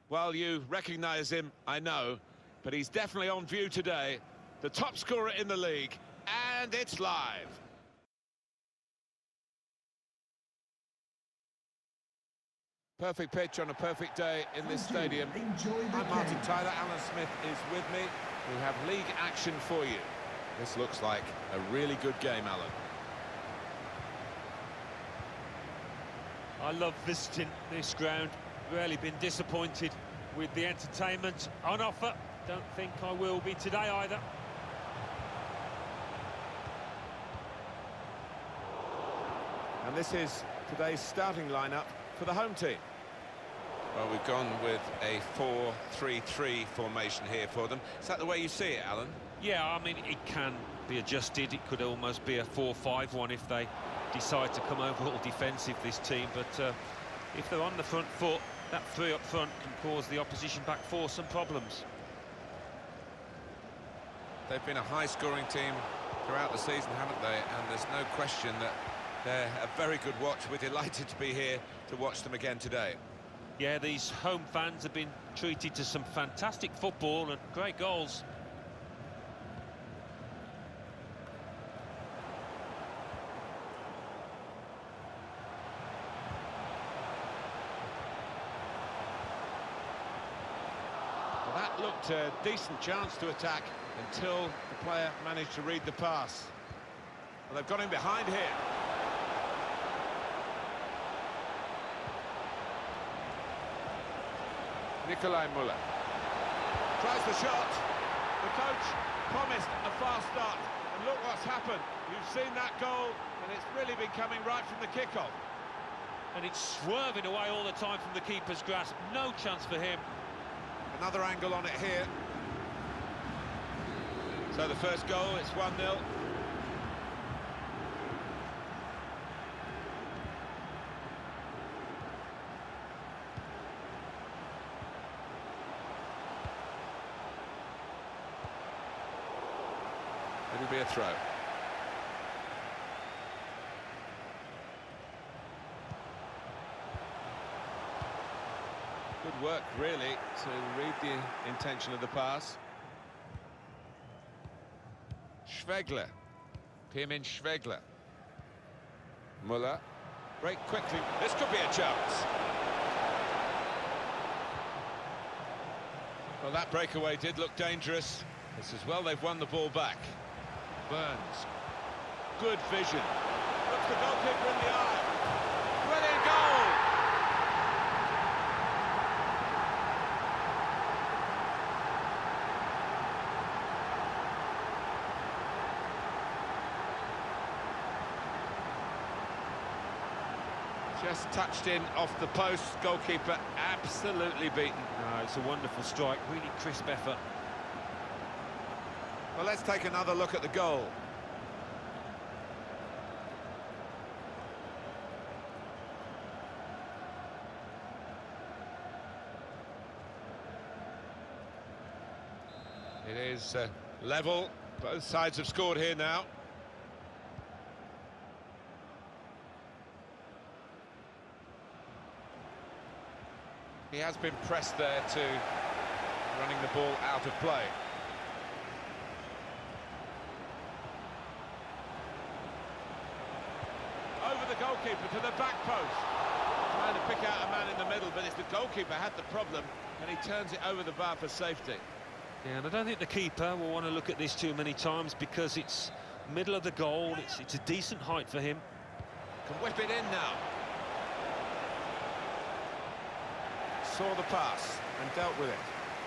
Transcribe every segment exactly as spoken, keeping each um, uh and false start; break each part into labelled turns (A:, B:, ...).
A: Well, you recognise him, I know, but he's definitely on view today. The top scorer in the league, and it's live. Perfect pitch on a perfect day in this stadium. I'm Martin Tyler, Alan Smith is with me. We have league action for you. This looks like a really good game, Alan.
B: I love visiting this ground. Rarely been disappointed with the entertainment on offer. Don't think I will be today either.
A: And this is today's starting lineup for the home team. Well, we've gone with a four three three formation here for them. Is that the way you see it, Alan?
B: Yeah, I mean, it can be adjusted. It could almost be a four five one if they decide to come overall defensive, this team. But uh, if they're on the front foot, that three up front can cause the opposition back four some problems.
A: They've been a high-scoring team throughout the season, haven't they? And there's no question that they're a very good watch. We're delighted to be here to watch them again today.
B: Yeah, these home fans have been treated to some fantastic football and great goals.
A: Well, that looked a decent chance to attack until the player managed to read the pass. Well, they've got him behind here. Nicolai Müller tries the shot. The coach promised a fast start, and look what's happened. You've seen that goal, and it's really been coming right from the kickoff.
B: And it's swerving away all the time from the keeper's grasp. No chance for him.
A: Another angle on it here. So the first goal, it's one nil. It'll be a throw. Good work, really, to read the intention of the pass. Schwegler. Pirmin Schwegler. Müller. Break quickly. This could be a chance. Well, that breakaway did look dangerous. It's as well they've won the ball back. Burns. Good vision. Looks the goalkeeper in the eye. Brilliant goal! Just touched in off the post. Goalkeeper absolutely beaten.
B: No, it's a wonderful strike. Really crisp effort.
A: Well, let's take another look at the goal. It is uh, level. Both sides have scored here now. He has been pressed there to running the ball out of play. Over the goalkeeper to the back post. Trying to pick out a man in the middle, but it's the goalkeeper had the problem, and he turns it over the bar for safety.
B: Yeah, and I don't think the keeper will want to look at this too many times because it's middle of the goal. It's, it's a decent height for him.
A: Can whip it in now. Saw the pass and dealt with it.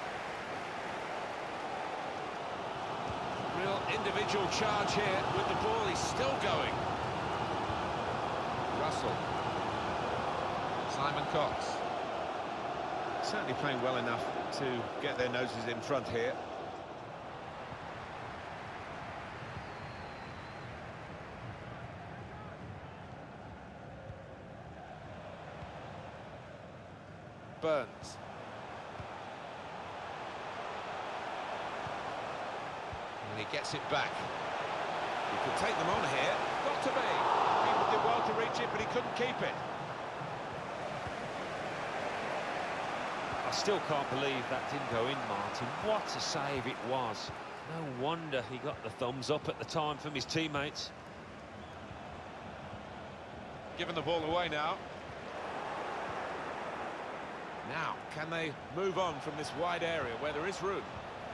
A: Real individual charge here with the ball. He's still going. Russell. Simon Cox. Certainly playing well enough to get their noses in front here. Burns. And he gets it back. He could take them on here. Got to be. People did well to reach it, but he couldn't keep it.
B: I still can't believe that didn't go in, Martin. What a save it was. No wonder he got the thumbs up at the time from his teammates.
A: Giving the ball away now. Now, can they move on from this wide area where there is room?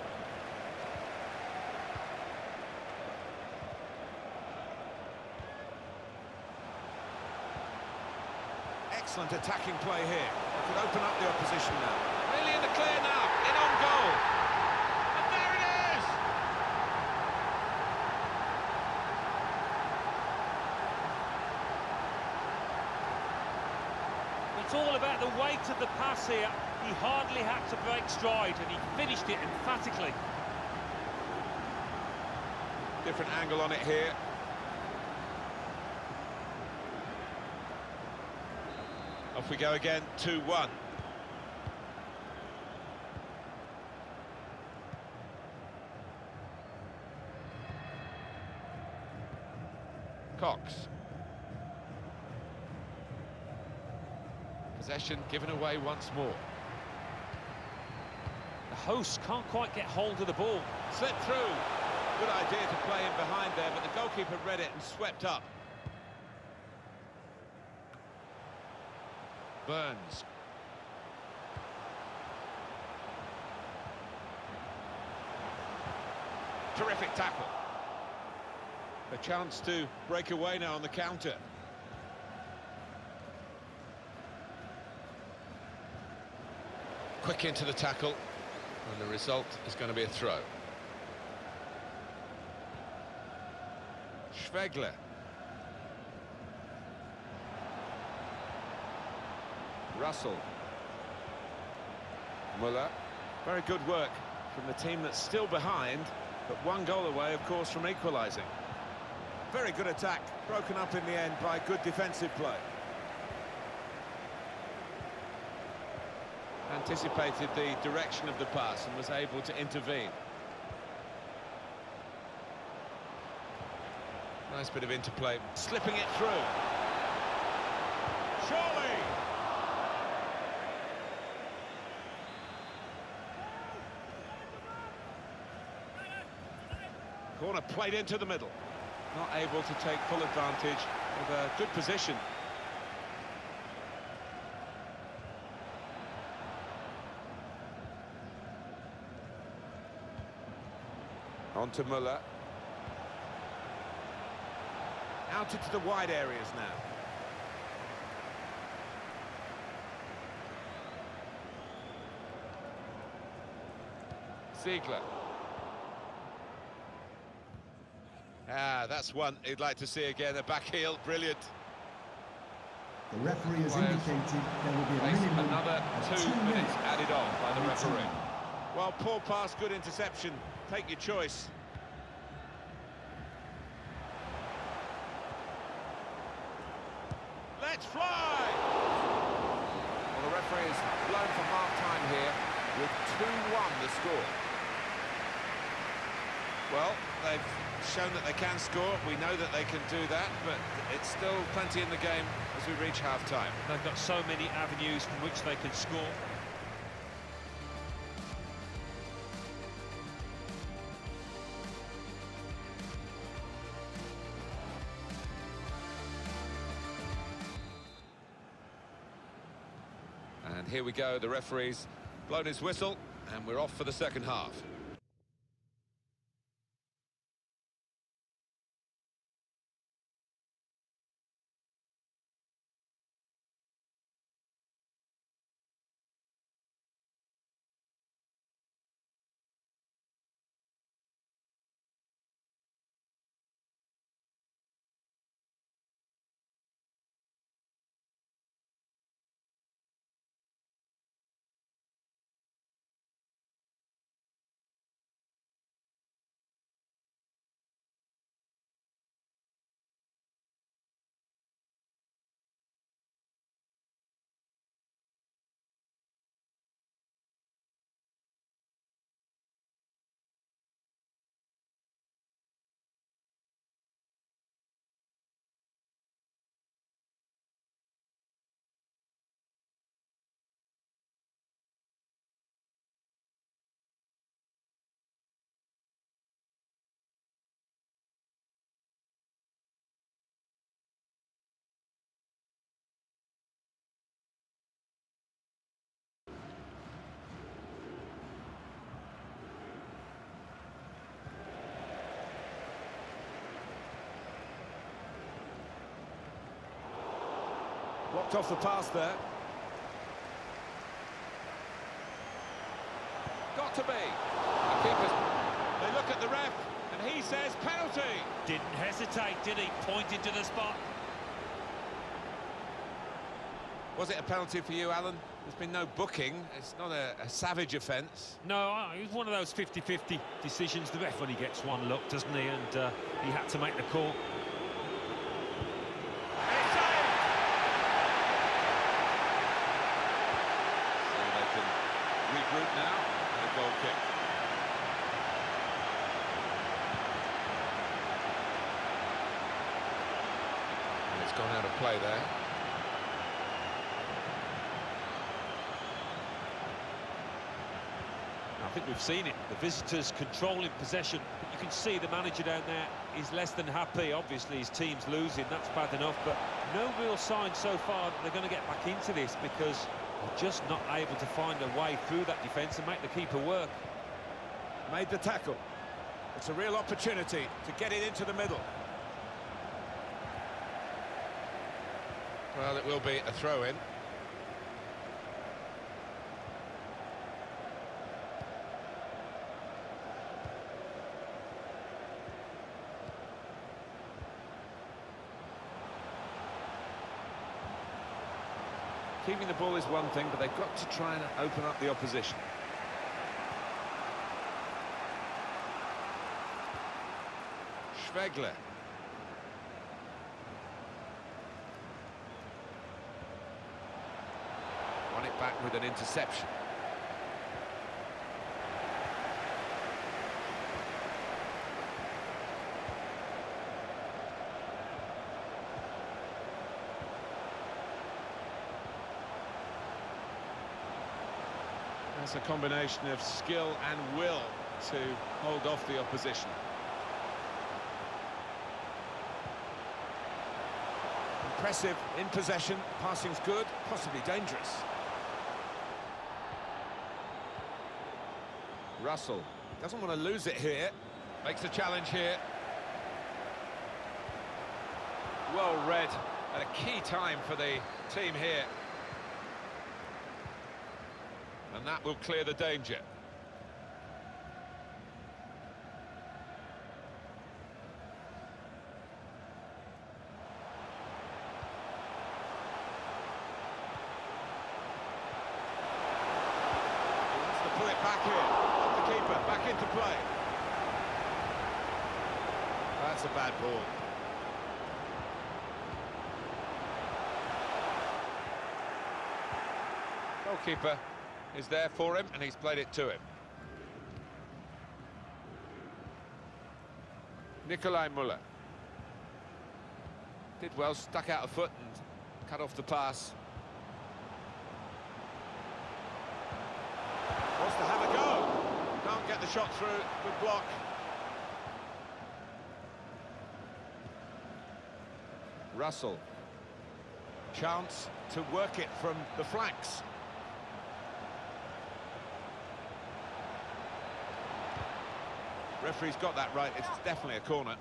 A: Excellent attacking play here. They could open up the opposition now. Really in the clear now, in on goal. And there it is!
B: It's all about the weight of the pass here. He hardly had to break stride, and he finished it emphatically.
A: Different angle on it here. Off we go again, two one. Cox. Possession given away once more.
B: The hosts can't quite get hold of the ball.
A: Slipped through. Good idea to play in behind there, but the goalkeeper read it and swept up. Burns. Terrific tackle. A chance to break away now on the counter. Quick into the tackle, and the result is going to be a throw. Schwegler. Russell. Muller. Very good work from the team that's still behind, but one goal away, of course, from equalising. Very good attack, broken up in the end by good defensive play. Anticipated the direction of the pass and was able to intervene. Nice bit of interplay, slipping it through. Surely! Corner played into the middle. Not able to take full advantage of a good position. On to Muller. Out into the wide areas now. Ziegler. Ah, that's one he'd like to see again, a back heel, brilliant.
C: The referee has indicated there will be a minimum
A: another
C: of
A: two,
C: two
A: minutes
C: minutes
A: added on by the
C: return.
A: referee. Well, poor pass, good interception. Take your choice. Let's fly! Well, the referee has blown for half-time here with two one the score. Well, they've shown that they can score. We know that they can do that, but it's still plenty in the game as we reach half-time.
B: They've got so many avenues from which they can score.
A: And here we go, the referee's blown his whistle, and we're off for the second half. Blocked off the pass there. Got to be. The keeper's... They look at the ref, and he says penalty.
B: Didn't hesitate, did he? Pointed to the spot.
A: Was it a penalty for you, Alan? There's been no booking. It's not a, a savage offence.
B: No, it was one of those fifty fifty decisions. The ref only gets one look, doesn't he? And uh, he had to make the call.
A: And it's saved! So they can regroup now and a goal kick. And it's gone out of play there.
B: I think we've seen it. The visitors controlling possession. But you can see the manager down there is less than happy. Obviously, his team's losing. That's bad enough. But no real sign so far that they're going to get back into this because they're just not able to find a way through that defence and make the keeper work.
A: Made the tackle. It's a real opportunity to get it into the middle. Well, it will be a throw-in. Keeping the ball is one thing, but they've got to try and open up the opposition. Schwegler. Won it back with an interception. It's a combination of skill and will to hold off the opposition. Impressive in possession, passing's good, possibly dangerous. Russell doesn't want to lose it here, makes a challenge here. Well read at a key time for the team here. And that will clear the danger. He wants to pull it back here. The keeper back into play. That's a bad ball. Goalkeeper is there for him, and he's played it to him. Nikolai Müller. Did well, stuck out a foot and cut off the pass. Wants to have a go. Can't get the shot through. Good block. Russell. Chance to work it from the flanks. Referee's got that right, it's definitely a corner.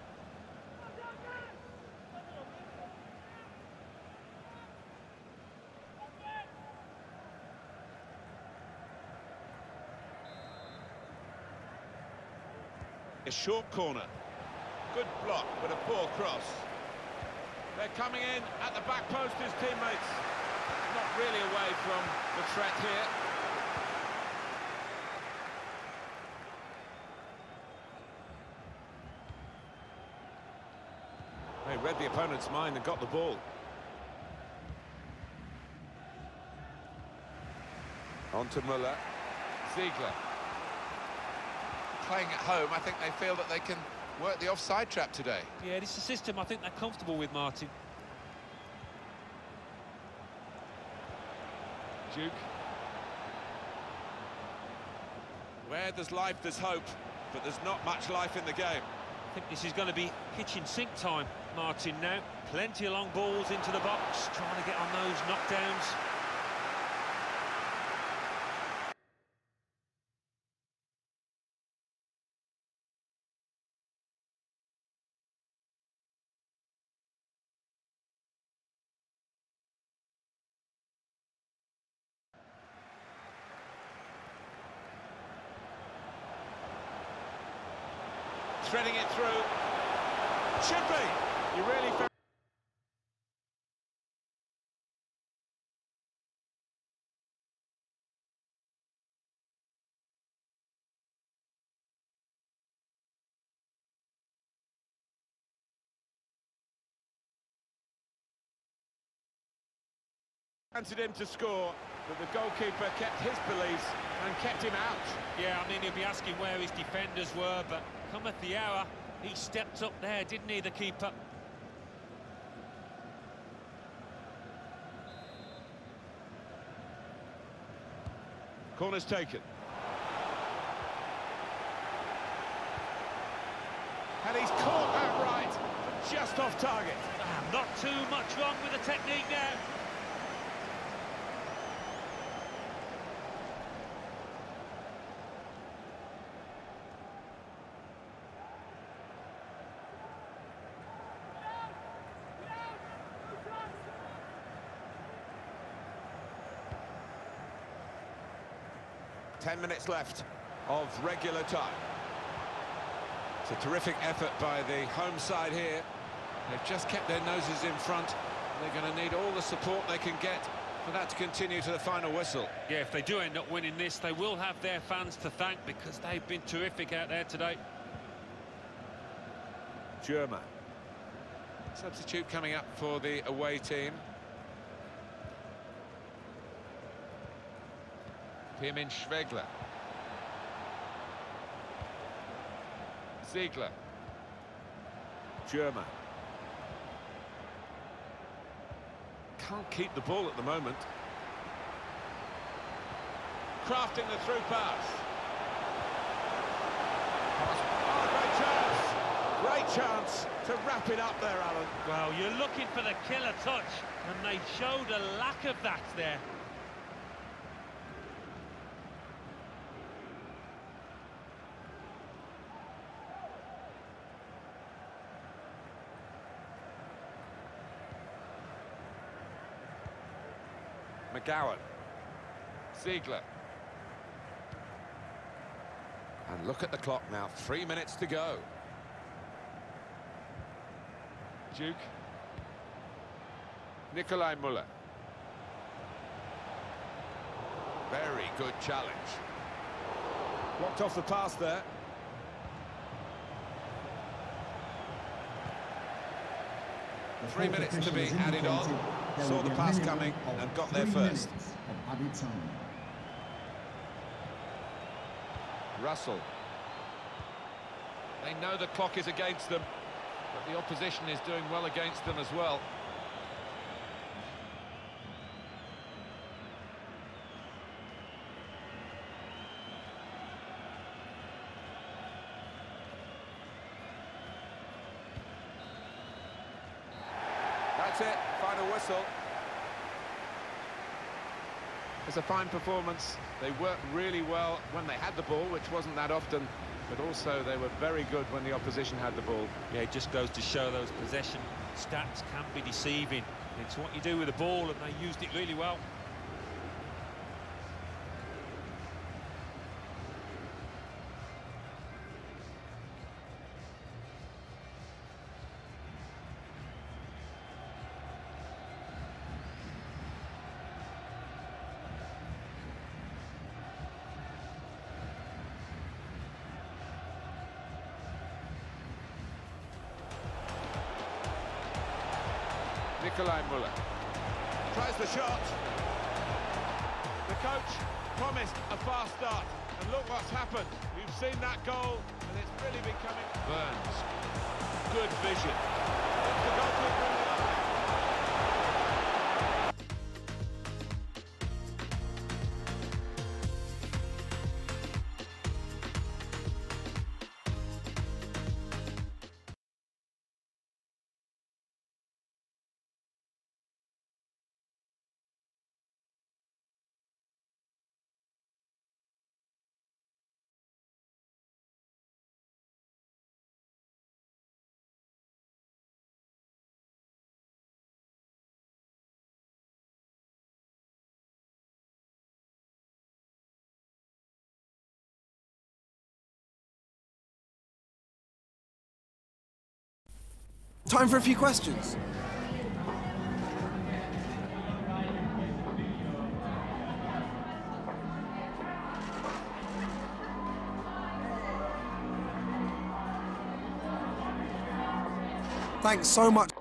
A: A short corner. Good block, but a poor cross. They're coming in at the back post, his teammates. Not really away from the threat here. They read the opponent's mind and got the ball. On to Müller. Ziegler. Playing at home, I think they feel that they can work the offside trap today.
B: Yeah, it's a system I think they're comfortable with, Martin.
A: Duke. Where there's life, there's hope, but there's not much life in the game.
B: I think this is going to be kitchen sink time, Martin, now. Plenty of long balls into the box, trying to get on those knockdowns.
A: threading it through. Should be. You really feel... Wanted him to score, but the goalkeeper kept his beliefs and kept him out.
B: Yeah, I mean, he'll be asking where his defenders were, but cometh the hour, he stepped up there, didn't he, the keeper?
A: Corner's taken. And he's caught that right, but just off target.
B: Ah, not too much wrong with the technique there.
A: Ten minutes left of regular time. It's a terrific effort by the home side here. They've just kept their noses in front. They're going to need all the support they can get for that to continue to the final whistle.
B: Yeah, if they do end up winning this, they will have their fans to thank because they've been terrific out there today.
A: German. Substitute coming up for the away team. Pirmin Schwegler. Ziegler. German. Can't keep the ball at the moment. Crafting the through pass. Oh, great chance. Great chance to wrap it up there, Alan.
B: Well, you're looking for the killer touch, and they showed a lack of that there.
A: McGowan. Ziegler. And look at the clock now, three minutes to go. Duke. Nikolai Müller. Very good challenge. Blocked off the pass there. Three minutes to be added on. Saw the pass coming and got there first. Russell. They know the clock is against them, but the opposition is doing well against them as well. That's it, final whistle. It's a fine performance. They worked really well when they had the ball, which wasn't that often, but also they were very good when the opposition had the ball.
B: Yeah, it just goes to show those possession stats can be deceiving. It's what you do with the ball, and they used it really well.
A: Nikolai Müller tries the shot. The coach promised a fast start, and look what's happened. You've seen that goal, and it's really becoming... Burns. Good vision. The goalkeeper in the
D: Time for a few questions. Thanks so much.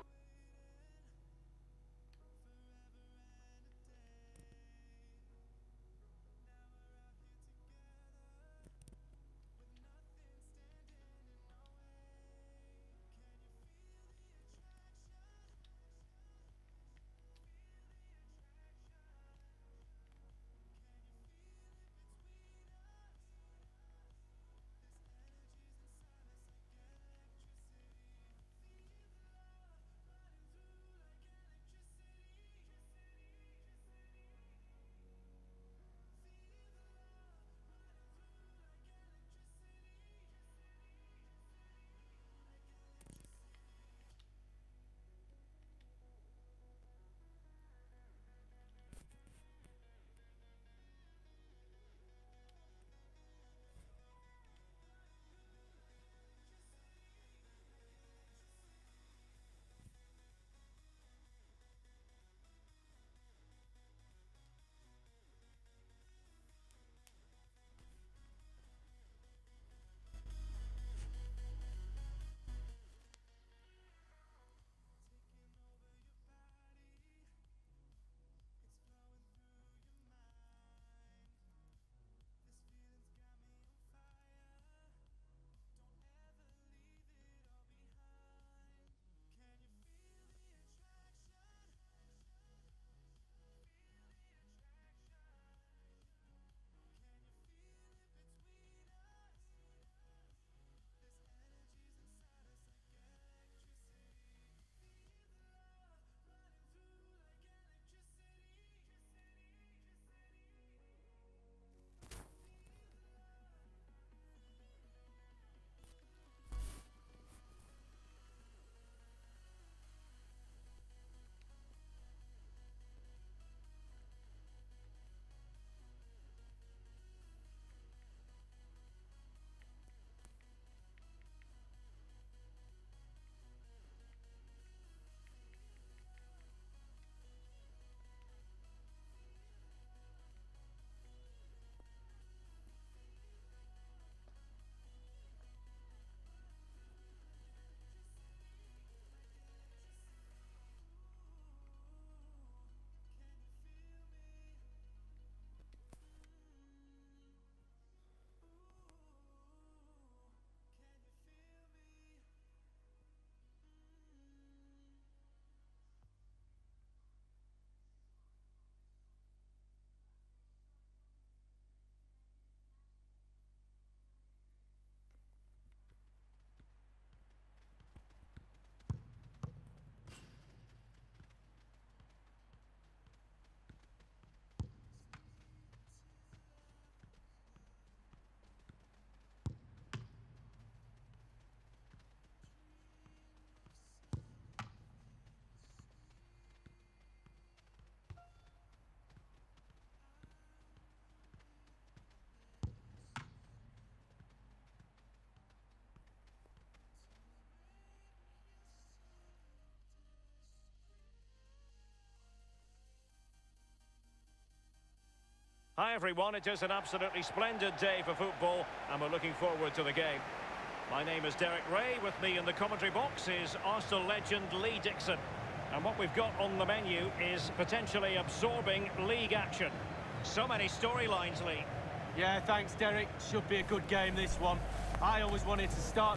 E: Hi everyone, it is an absolutely splendid day for football and we're looking forward to the game. My name is Derek Ray. With me in the commentary box is Arsenal legend Lee Dixon. And what we've got on the menu is potentially absorbing league action. So many storylines, Lee.
F: Yeah, thanks Derek. Should be a good game, this one. I always wanted to start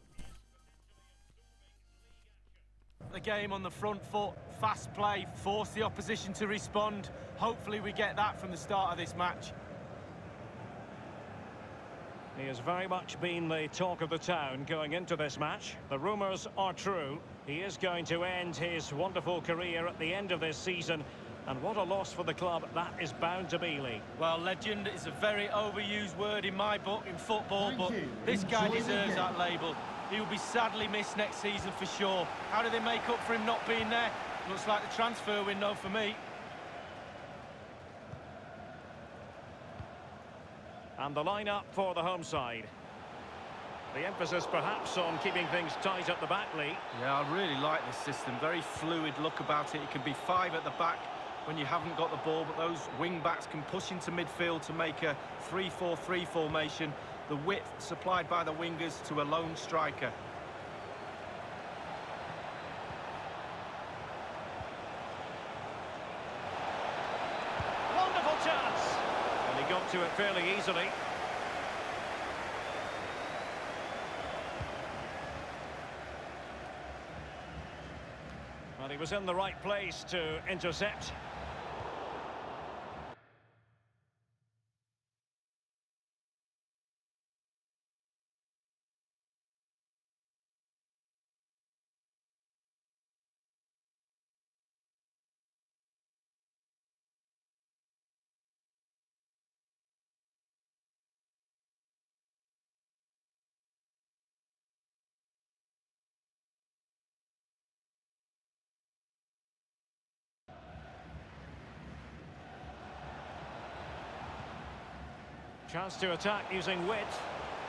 F: the game on the front foot, fast play, force the opposition to respond. Hopefully we get that from the start of this match.
E: He has very much been the talk of the town going into this match. The rumours are true. He is going to end his wonderful career at the end of this season. And what a loss for the club that is bound to be, Lee.
F: Well, legend is a very overused word in my book, in football,
C: Thank
F: but
C: you.
F: this
C: Enjoy
F: guy
C: the
F: deserves
C: game.
F: that label. He will be sadly missed next season for sure. How do they make up for him not being there? Looks like the transfer window for me.
E: And the lineup for the home side. The emphasis perhaps on keeping things tight at the back, Lee.
F: Yeah, I really like this system. Very fluid look about it. It can be five at the back when you haven't got the ball, but those wing-backs can push into midfield to make a three four three formation. The width supplied by the wingers to a lone striker.
E: Wonderful chance! And he got to it fairly easily. Well, he was in the right place to intercept. Chance to attack using width.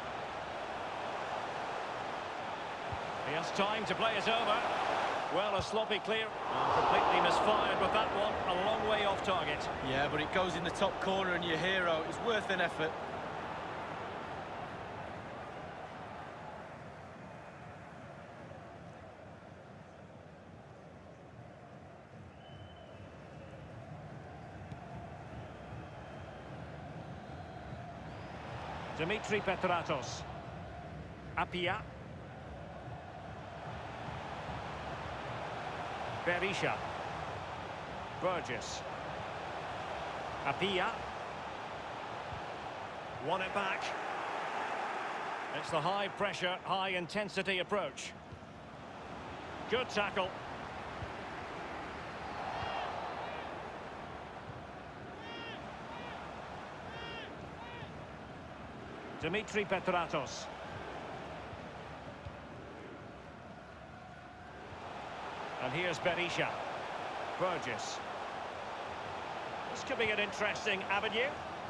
E: He has time to play it over. Well, a sloppy clear. And completely misfired with that one. A long way off target.
F: Yeah, but it goes in the top corner and your hero is worth an effort.
E: Dimitri Petratos. Apia. Berisha. Burgess. Apia. Won it back. It's the high pressure, high intensity approach. Good tackle. Dimitri Petratos. And here's Berisha. Burgess. This could be an interesting avenue.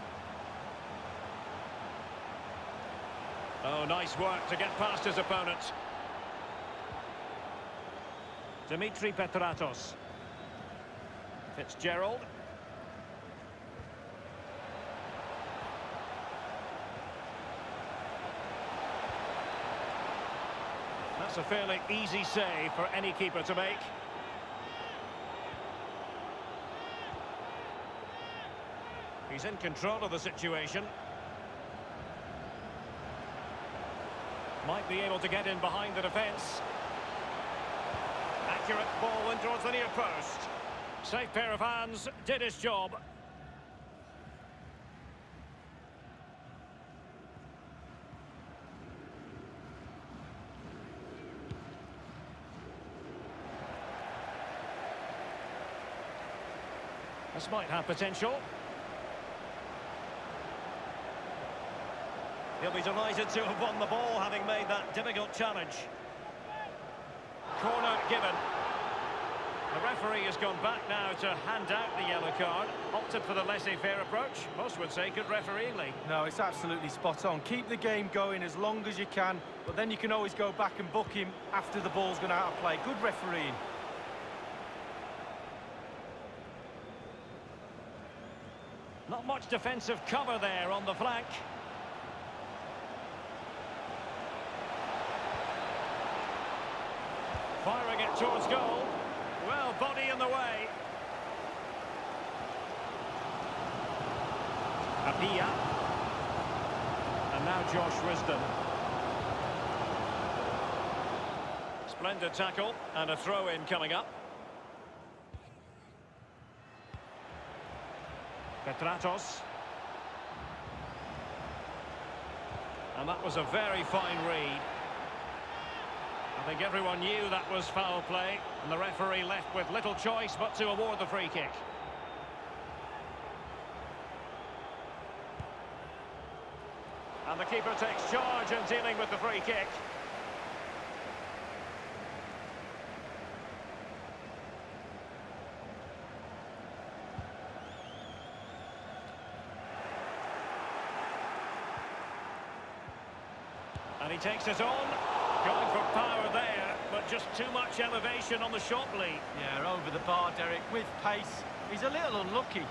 E: Oh, nice work to get past his opponent. Dimitri Petratos. Fitzgerald. That's a fairly easy save for any keeper to make. He's in control of the situation. Might be able to get in behind the defence. Accurate ball in towards the near post. Safe pair of hands, did his job. This might have potential. He'll be delighted to have won the ball, having made that difficult challenge. Corner given. The referee has gone back now to hand out the yellow card. Opted for the laissez-faire approach. Most would say good refereeing, Lee.
F: No, it's absolutely spot on. Keep the game going as long as you can, but then you can always go back and book him after the ball's gone out of play. Good refereeing.
E: Not much defensive cover there on the flank. Firing it towards goal. Well, body in the way. Apia. And now Josh Wisdom. Splendid tackle and a throw-in coming up. Petratos. And that was a very fine read. I think everyone knew that was foul play, and the referee left with little choice but to award the free kick. And the keeper takes charge in dealing with the free kick. And he takes it on. Going for power there, but just too much elevation on the shot lead.
F: Yeah, over the bar, Derek, with pace. He's a little unlucky.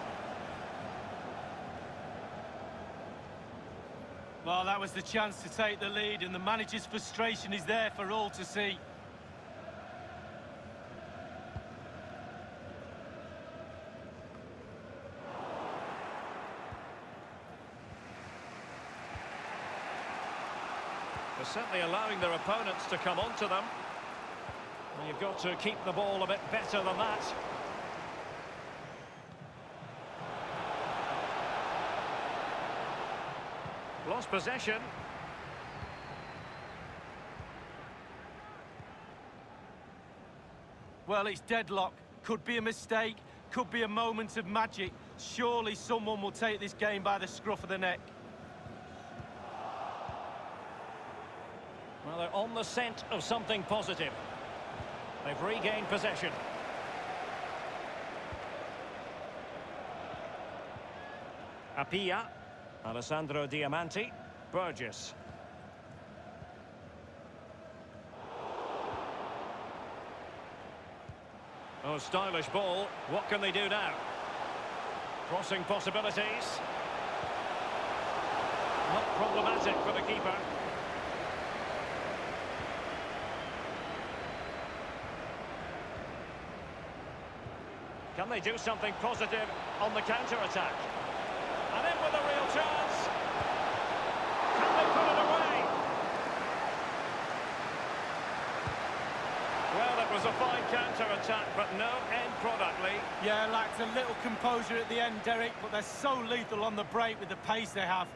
F: Well, that was the chance to take the lead, and the manager's frustration is there for all to see.
E: They're certainly allowing their opponents to come onto them. And you've got to keep the ball a bit better than that. Lost possession.
F: Well, it's deadlock. Could be a mistake, could be a moment of magic. Surely someone will take this game by the scruff of the neck.
E: Well, they're on the scent of something positive. They've regained possession. Apia. Alessandro Diamanti. Burgess. Oh, stylish ball. What can they do now? Crossing possibilities. Not problematic for the keeper. Can they do something positive on the counter-attack? And in with a real chance. Can they put it away? Well, it was a fine counter-attack, but no end product, Lee.
F: Yeah, lacked a little composure at the end, Derek, but they're so lethal on the break with the pace they have.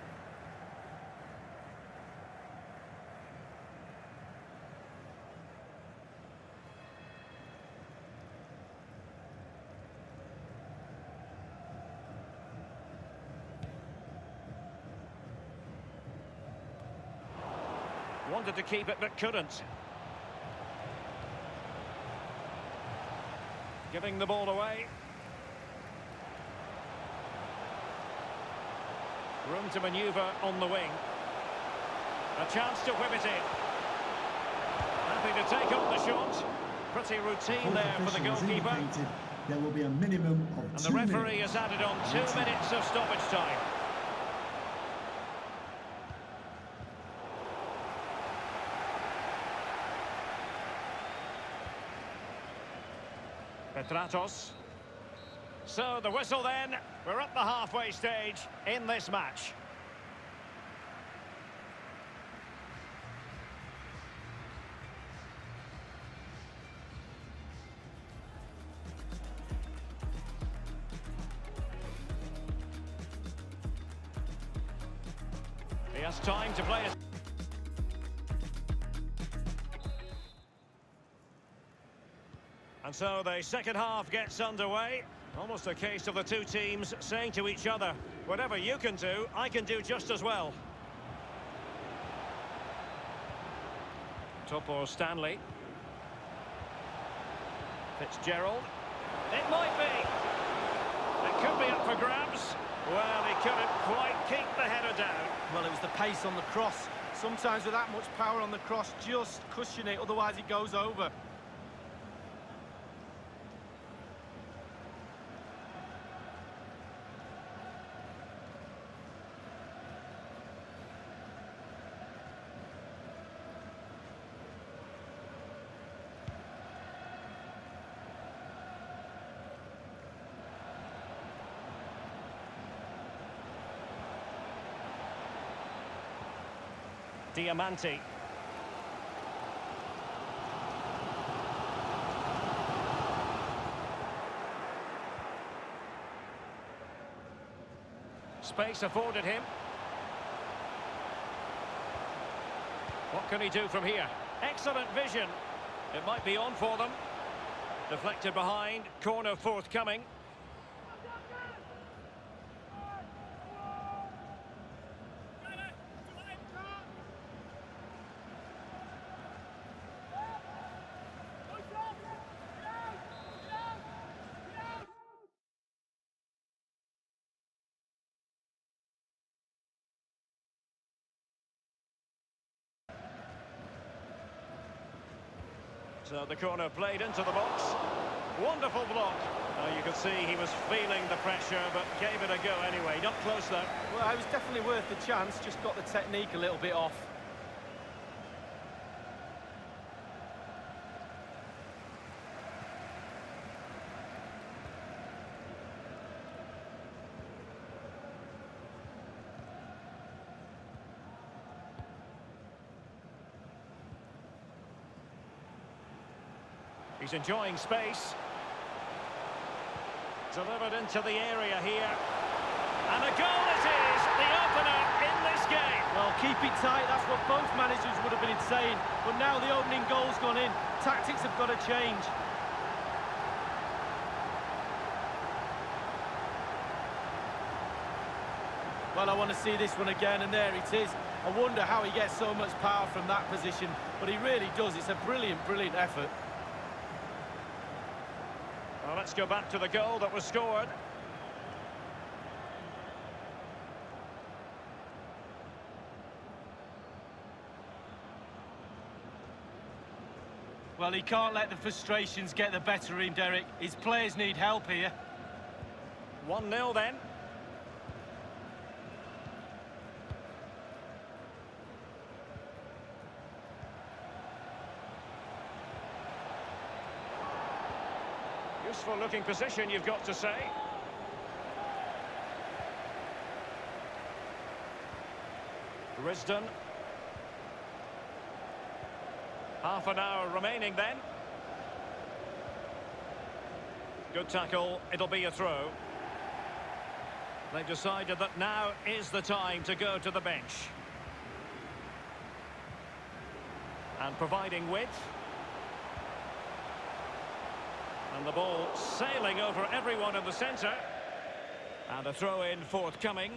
E: Wanted to keep it, but couldn't. Giving the ball away. Room to manoeuvre on the wing. A chance to whip it in. Happy to take on the shot. Pretty routine there for the goalkeeper.
C: There will be a minimum of
E: And
C: two
E: the referee
C: minutes.
E: has added on two minutes of stoppage time. Petratos. So the whistle then. We're at the halfway stage in this match. He has time to play it. And so the second half gets underway. Almost a case of the two teams saying to each other, whatever you can do, I can do just as well. Topo Stanley. Fitzgerald. It might be. It could be up for grabs. Well, he couldn't quite keep the header down.
F: Well, it was the pace on the cross. Sometimes with that much power on the cross, just cushion it, otherwise it goes over.
E: Diamanti. Space afforded him. What can he do from here? Excellent vision. It might be on for them. Deflected behind. Corner forthcoming. So the corner played into the box. Wonderful block. Now you can see he was feeling the pressure, but gave it a go anyway. Not close though.
F: Well, it was definitely worth the chance, just got the technique a little bit off.
E: He's enjoying space. Delivered into the area here. And a goal it is, the opener in this game.
F: Well, keep it tight, that's what both managers would have been saying. But now the opening goal's gone in. Tactics have got to change. Well, I want to see this one again, and there it is. I wonder how he gets so much power from that position, but he really does. It's a brilliant, brilliant effort.
E: Well, let's go back to the goal that was scored.
F: Well, he can't let the frustrations get the better of him, Derek. His players need help here.
E: one nil then. Useful looking position, you've got to say. Risdon. Half an hour remaining then. Good tackle, it'll be a throw. They've decided that now is the time to go to the bench. And providing width. And the ball sailing over everyone in the centre. And a throw-in forthcoming.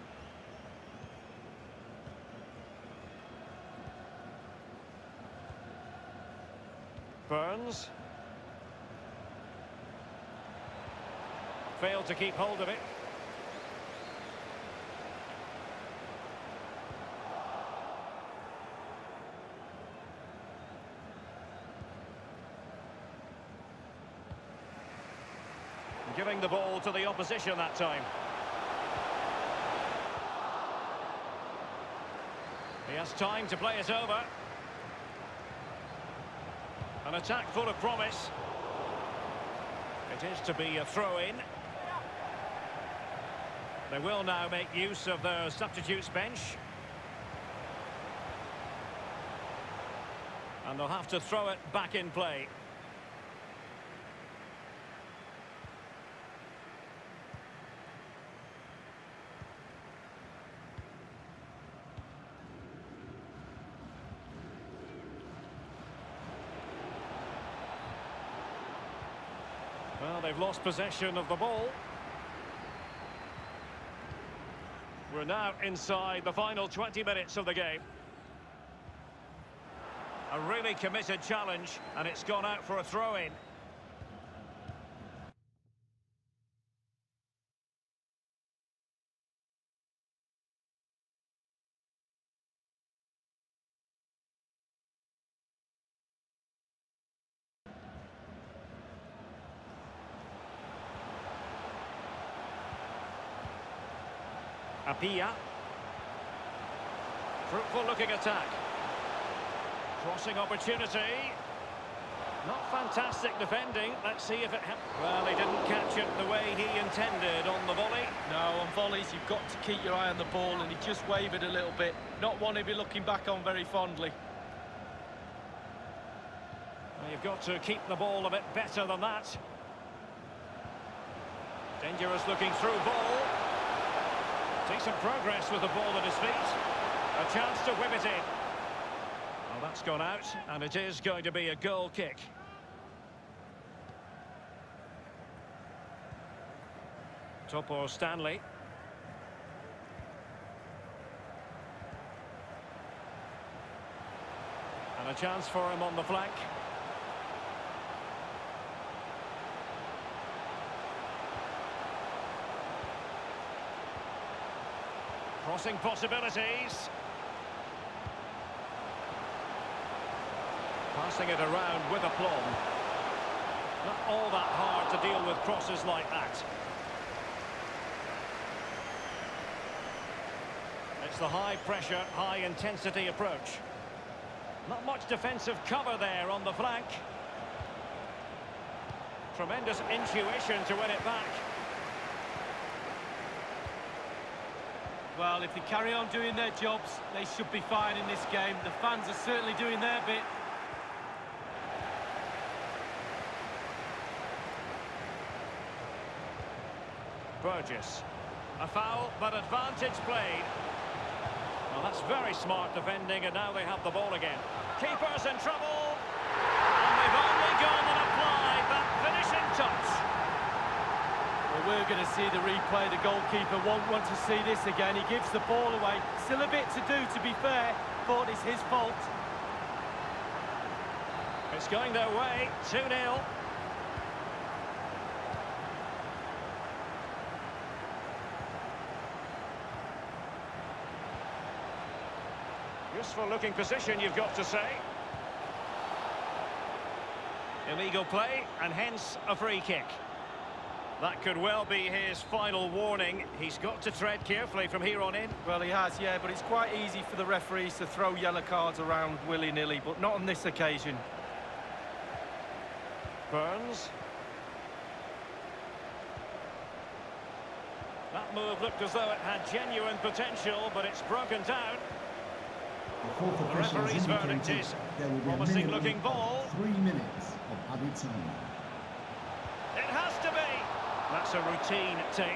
E: Burns. Failed to keep hold of it. Giving the ball to the opposition that time. He has time to play it over. An attack full of promise. It is to be a throw-in. They will now make use of their substitutes bench. And they'll have to throw it back in play. Well, they've lost possession of the ball. We're now inside the final twenty minutes of the game. A really committed challenge, and it's gone out for a throw-in. Apia. Fruitful looking attack. Crossing opportunity. Not fantastic defending. Let's see if it... Well, he didn't catch it the way he intended on the volley.
F: No, on volleys you've got to keep your eye on the ball, and he just wavered a little bit. Not one he'll be looking back on very fondly.
E: Well, you've got to keep the ball a bit better than that. Dangerous looking through ball. Decent progress with the ball at his feet. A chance to whip it in. Well, that's gone out, and it is going to be a goal kick. Topo Stanley. And a chance for him on the flank. Crossing possibilities. Passing it around with aplomb. Not all that hard to deal with crosses like that. It's the high-pressure, high-intensity approach. Not much defensive cover there on the flank. Tremendous intuition to win it back.
F: Well, if they carry on doing their jobs, they should be fine in this game. The fans are certainly doing their bit.
E: Burgess. A foul, but advantage played. Well, that's very smart defending, and now they have the ball again. Keeper's in trouble. And they've only gone and applied that finishing touch.
F: Well, we're going to see the replay. The goalkeeper won't want to see this again. He gives the ball away. Still a bit to do, to be fair, but it's his fault.
E: It's going their way, two nil. Useful looking position, you've got to say. Illegal play, and hence a free kick. That could well be his final warning. He's got to tread carefully from here on in.
F: Well, he has, yeah, but it's quite easy for the referees to throw yellow cards around willy-nilly, but not on this occasion.
E: Burns. That move looked as though it had genuine potential, but it's broken down.
C: The fourth
E: The
C: official has
E: referee's verdict
C: indicated
E: is
C: there will be a
E: promising
C: minimum
E: looking
C: of
E: ball.
C: Three minutes of added time.
E: It has to be. That's a routine take.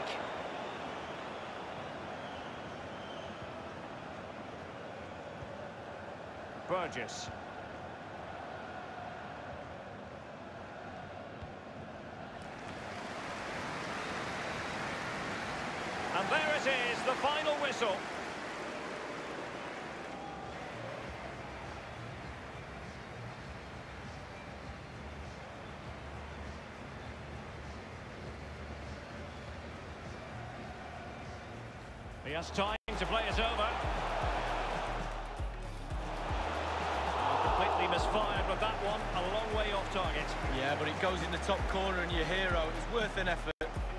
E: Burgess. And there it is, the final whistle. He has time to play it over. Oh, completely misfired with that one, a long way off target.
F: Yeah, but it goes in the top corner and your hero. It's worth an effort.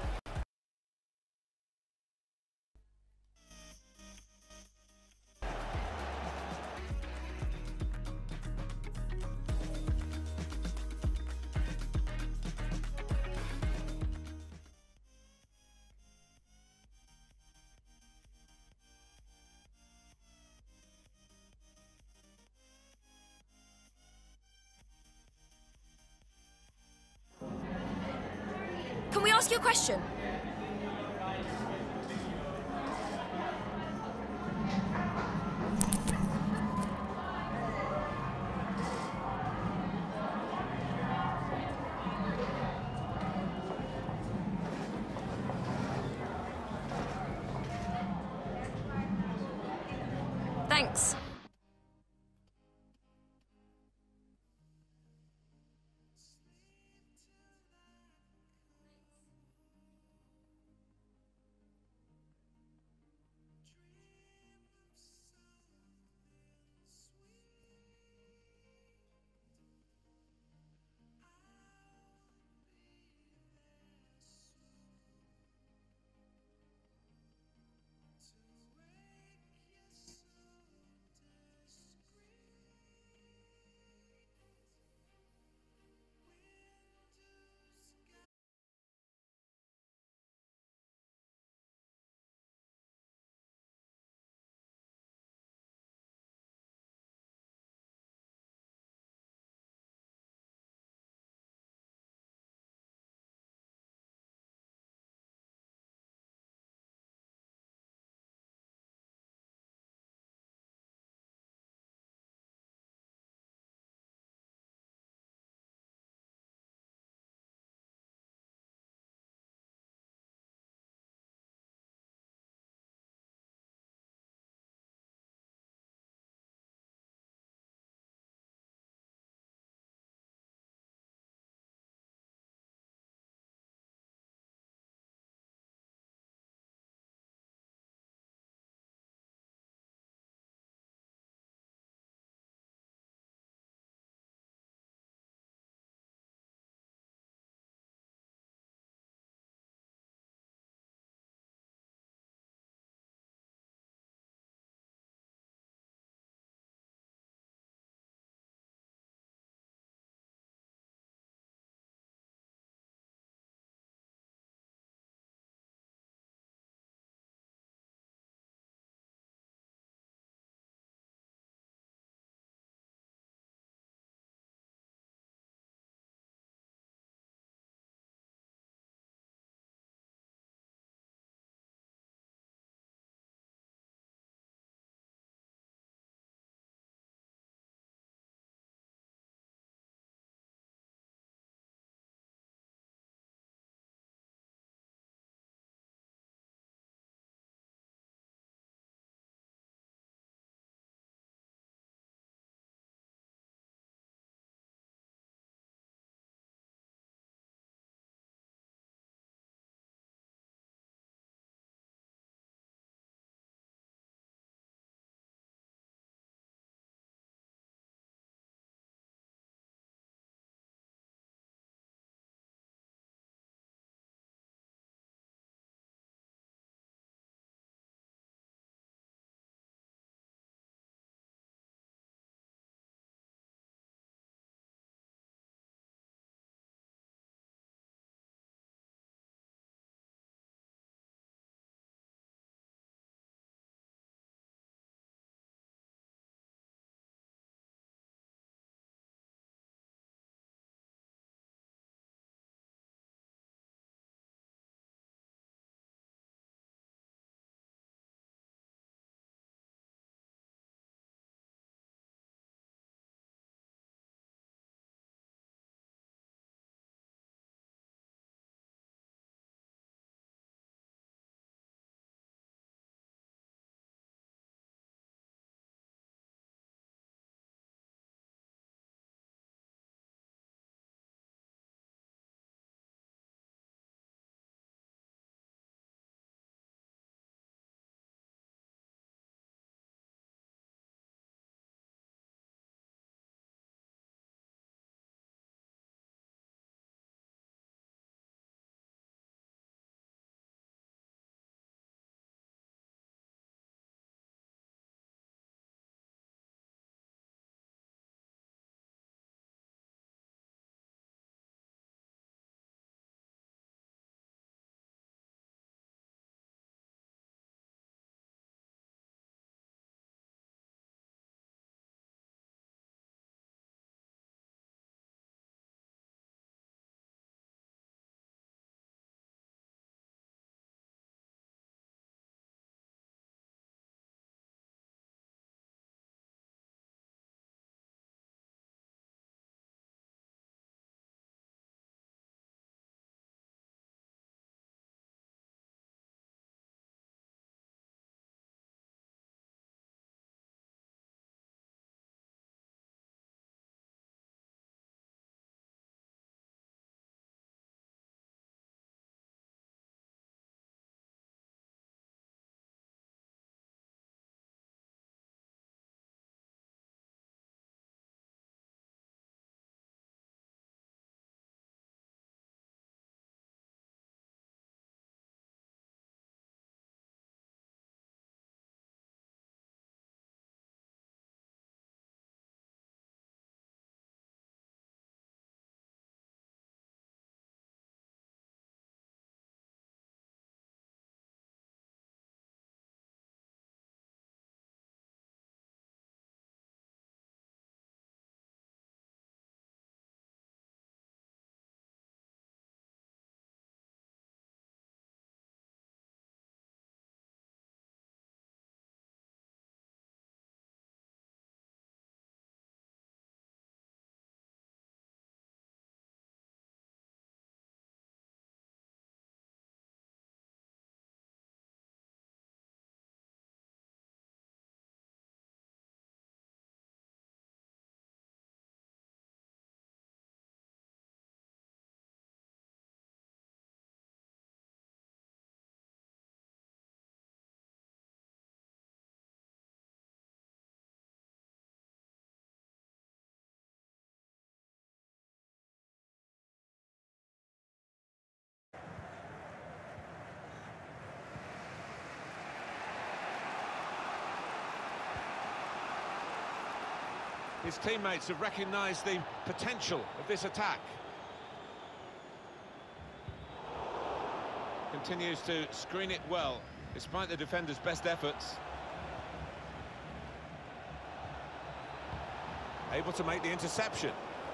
D: Can we ask you a question? Thanks.
A: His teammates have recognised the potential of this attack. Continues to screen it well, despite the defender's best efforts. Able to make the interception.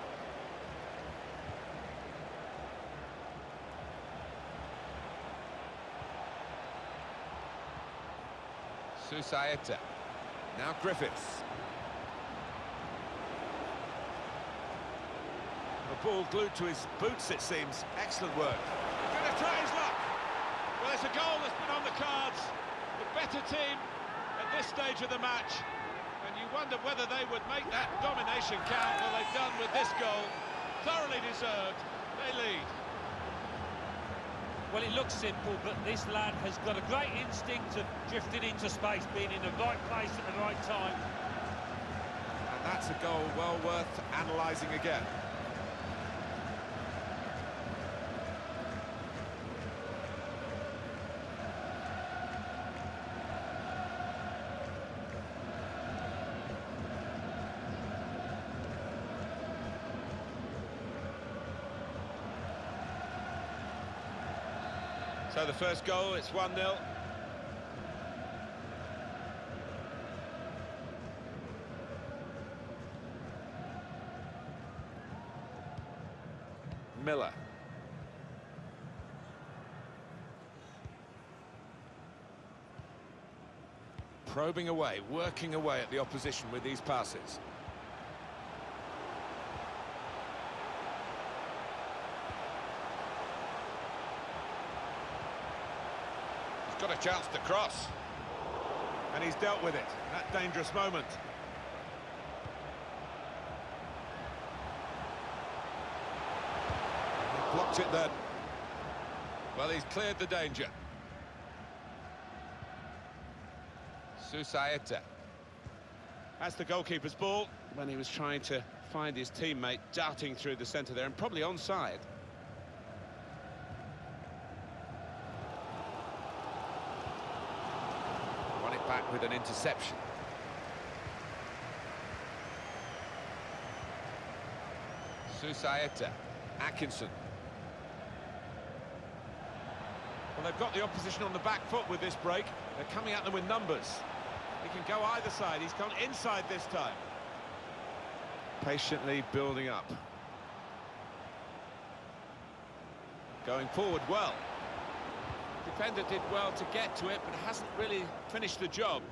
A: Susaeta. Now Griffiths. The ball glued to his boots, it seems. Excellent work. Going to try his luck. Well, it's a goal that's been on the cards. The better team at this stage of the match. And you wonder whether they would make that domination count. Well, they've done with this goal. Thoroughly deserved. They lead.
B: Well, it looks simple, but this lad has got a great instinct of drifting into space, being in the right place at the right time.
A: And that's a goal well worth analysing again. So the first goal, it's one nil. Miller. Probing away, working away at the opposition with these passes. Got a chance to cross, and he's dealt with it. That dangerous moment. He blocked it then. Well, he's cleared the danger. Susaeta. That's the goalkeeper's ball when he was trying to find his teammate darting through the centre there, and probably onside. Back with an interception. Susaeta. Atkinson. Well, they've got the opposition on the back foot with this break. They're coming at them with numbers. He can go either side. He's gone inside this time. Patiently building up. Going forward well. Defender did well to get to it, but hasn't really finished the job.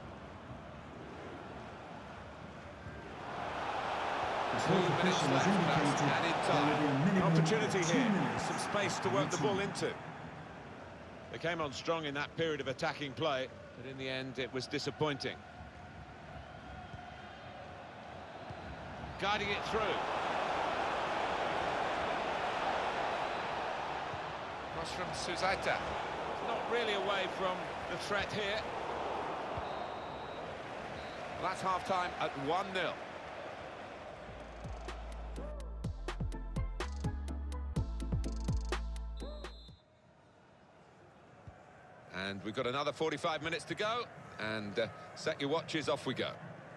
A: Two minutes left, that's added time. An opportunity here, some space to work the ball into. They came on strong in that period of attacking play, but in the end it was disappointing. Guiding it through. Cross from Susaeta. Not really away from the threat here. Well, that's half-time at one nil. And we've got another forty-five minutes to go, and uh, set your watches, off we go.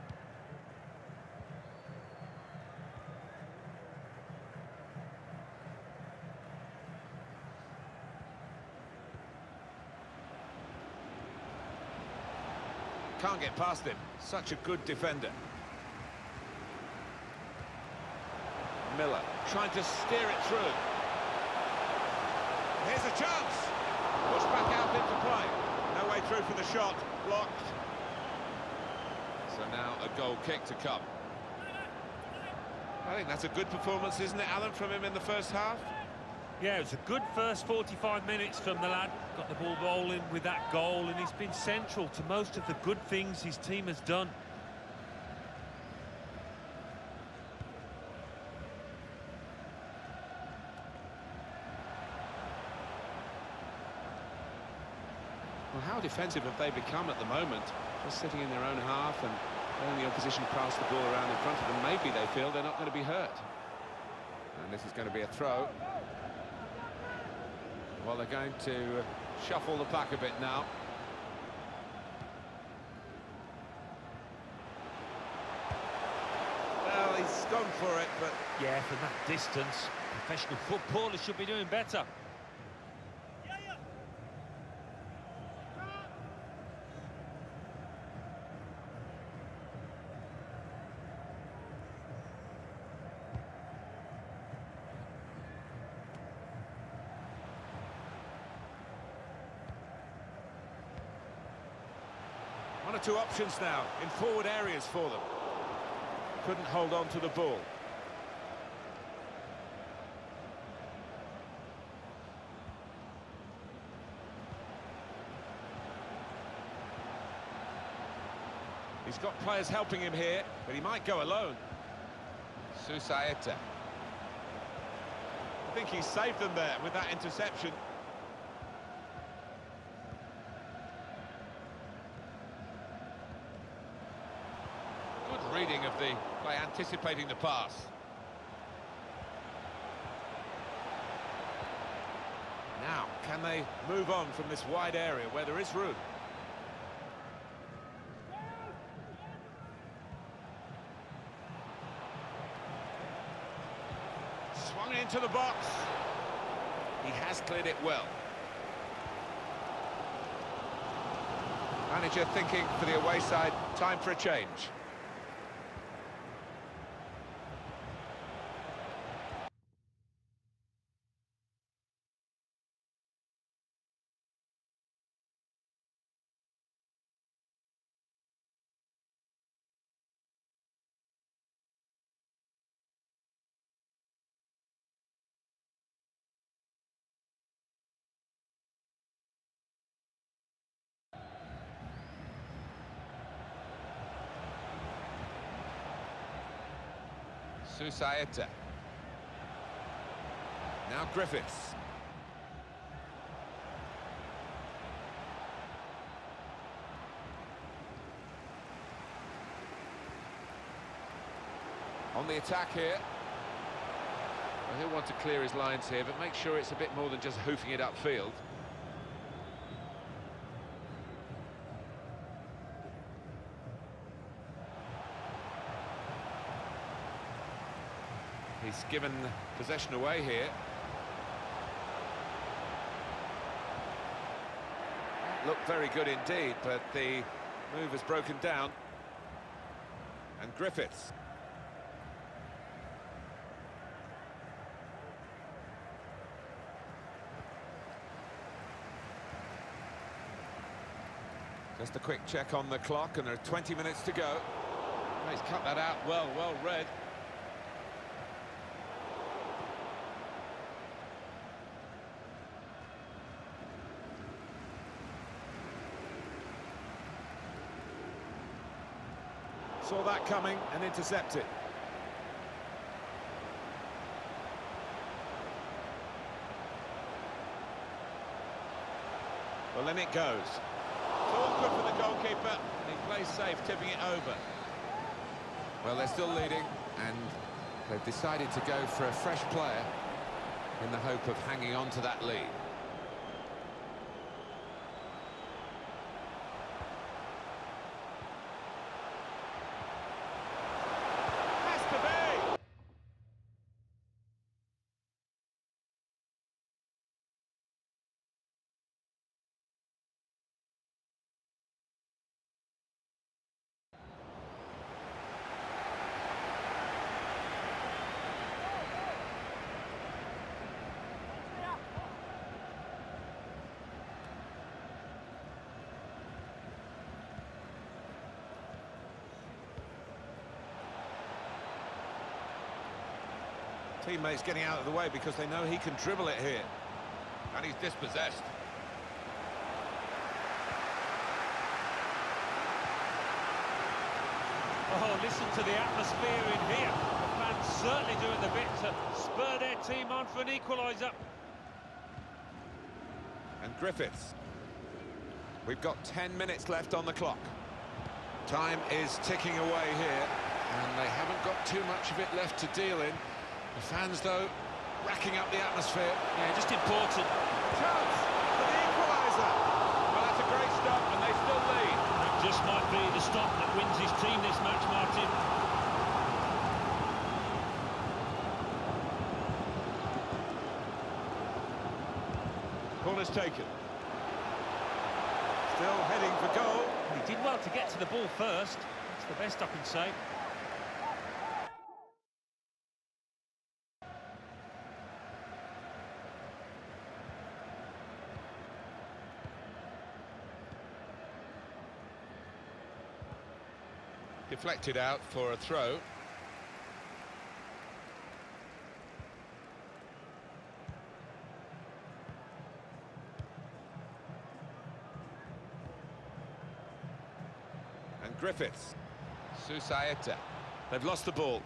A: Can't get past him. Such a good defender. Miller trying to steer it through. Here's a chance. Pushed back out into play. No way through for the shot. Blocked. So now a goal kick to come. I think that's a good performance, isn't it, Alan, from him in the first half?
B: Yeah, it was a good first forty-five minutes from the lad. Got the ball rolling with that goal, and he's been central to most of the good things his team has done.
A: Well, how defensive have they become at the moment? Just sitting in their own half and letting the opposition pass the ball around in front of them. Maybe they feel they're not going to be hurt. And this is going to be a throw. Well, they're going to uh, shuffle the pack a bit now. for it, but...
B: Yeah, from that distance, professional footballers should be doing better.
A: One or two options now in forward areas for them. Couldn't hold on to the ball. He's got players helping him here, but he might go alone. Susaeta. I think he saved them there with that interception. Good reading of the by anticipating the pass. Now, can they move on from this wide area where there is room? Swung into the box. He has cleared it well. Manager thinking for the away side, time for a change. Susaeta. Now Griffiths. On the attack here. Well, he'll want to clear his lines here, but make sure it's a bit more than just hoofing it upfield. He's given possession away here. Looked very good indeed, but the move has broken down. And Griffiths. Just a quick check on the clock, and there are twenty minutes to go. He's cut that out well, well read. Saw that coming and intercepted. Well, then it goes. It's awkward for the goalkeeper, and he plays safe, tipping it over. Well, they're still leading, and they've decided to go for a fresh player in the hope of hanging on to that lead. Teammates getting out of the way because they know he can dribble it here. And he's dispossessed.
B: Oh, listen to the atmosphere in here. The fans certainly doing the bit to spur their team on for an equaliser.
A: And Griffiths. We've got ten minutes left on the clock. Time is ticking away here, and they haven't got too much of it left to deal in. The fans, though, racking up the atmosphere.
B: Yeah, just important.
A: Chance for the equaliser. Well, that's a great stop, and they still lead.
B: That just might be the stop that wins his team this match, Martin.
A: Ball is taken. Still heading for goal.
B: He did well to get to the ball first. That's the best I can say.
A: Deflected out for a throw. And Griffiths. Susaeta. They've lost the ball.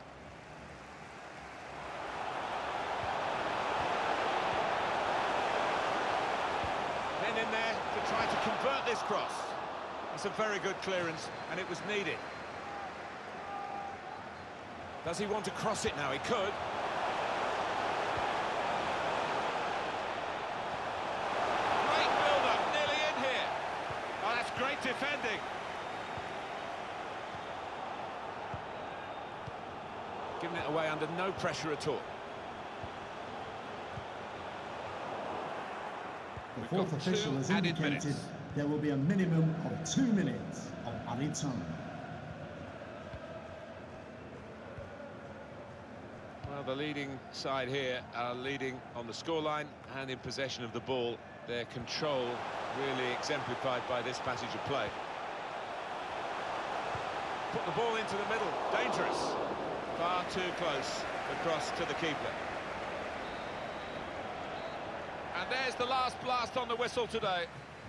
A: Men in there to try to convert this cross. It's a very good clearance, and it was needed. Does he want to cross it now? He could. Great build-up, nearly in here. Oh, that's great defending. Giving it away under no pressure at all.
C: The
A: We've
C: fourth
A: got
C: official
A: two
C: has
A: added
C: indicated
A: minutes.
C: there will be a minimum of two minutes of added time.
A: Well, the leading side here are leading on the scoreline and in possession of the ball. Their control really exemplified by this passage of play. Put the ball into the middle. Dangerous. Far too close across to the keeper. And there's the last blast on the whistle today.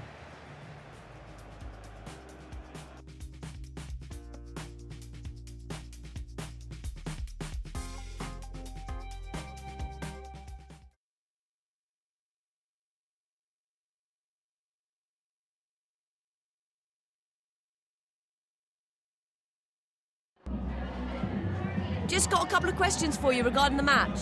D: Just got a couple of questions for you regarding the match.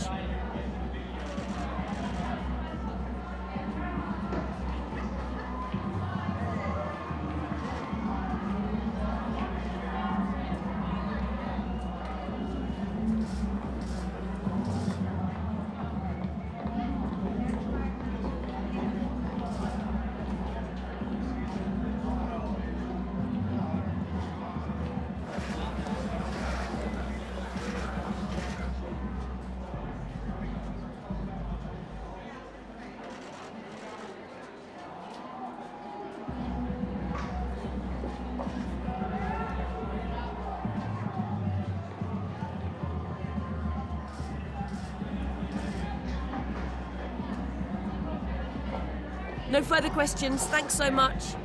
D: No further questions. Thanks so much.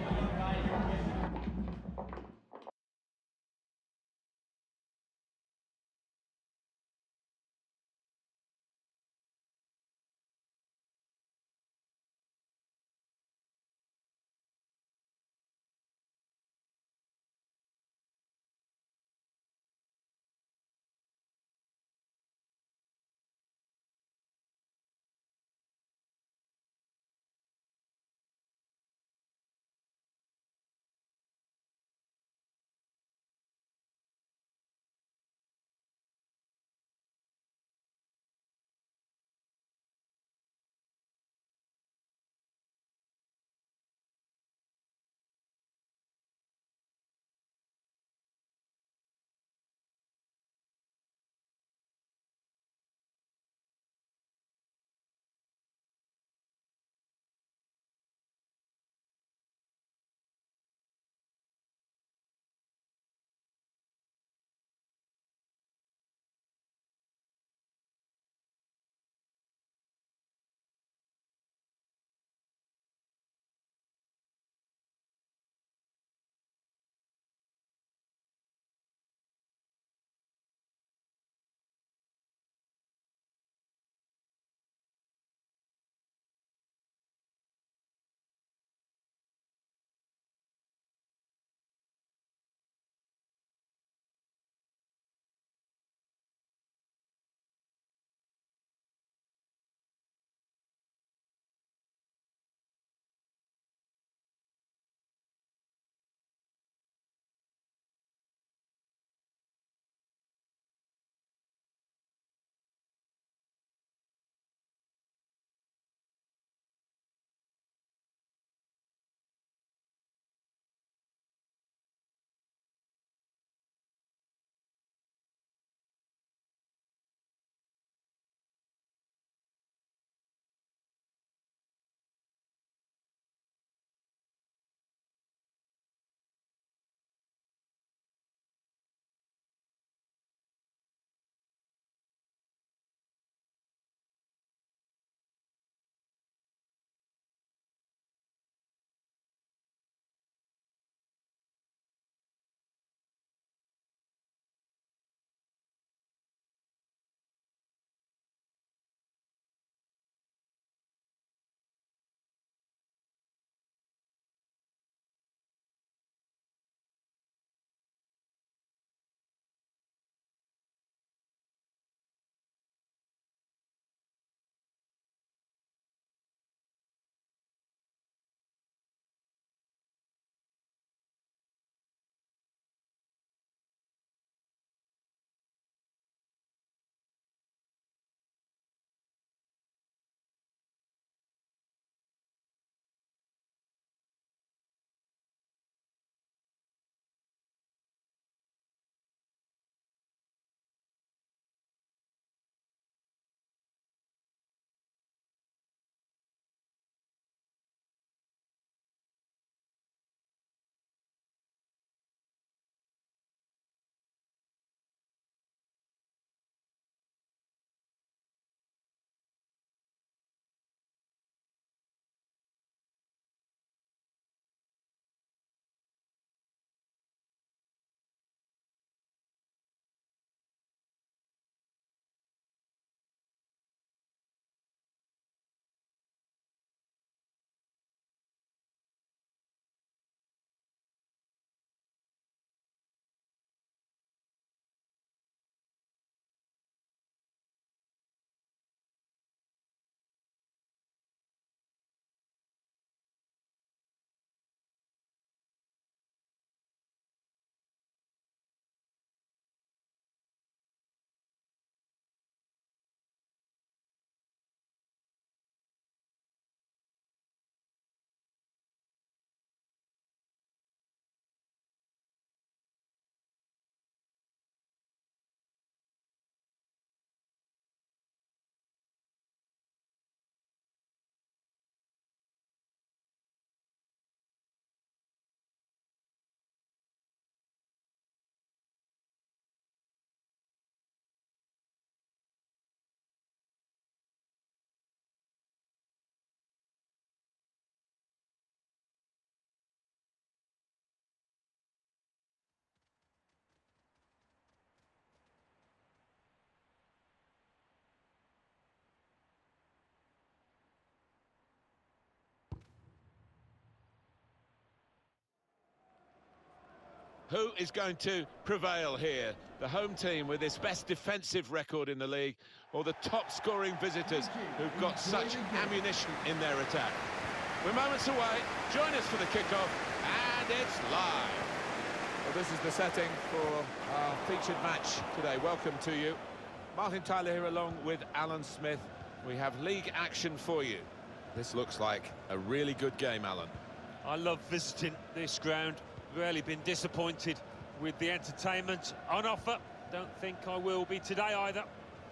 A: Who is going to prevail here? The home team with its best defensive record in the league, or the top-scoring visitors who've got such ammunition in their attack? We're moments away. Join us for the kickoff, and it's live. Well, this is the setting for our featured match today. Welcome to you. Martin Tyler here along with Alan Smith. We have league action for you. This looks like a really good game, Alan.
B: I love visiting this ground. Rarely been disappointed with the entertainment on offer. Don't think I will be today either.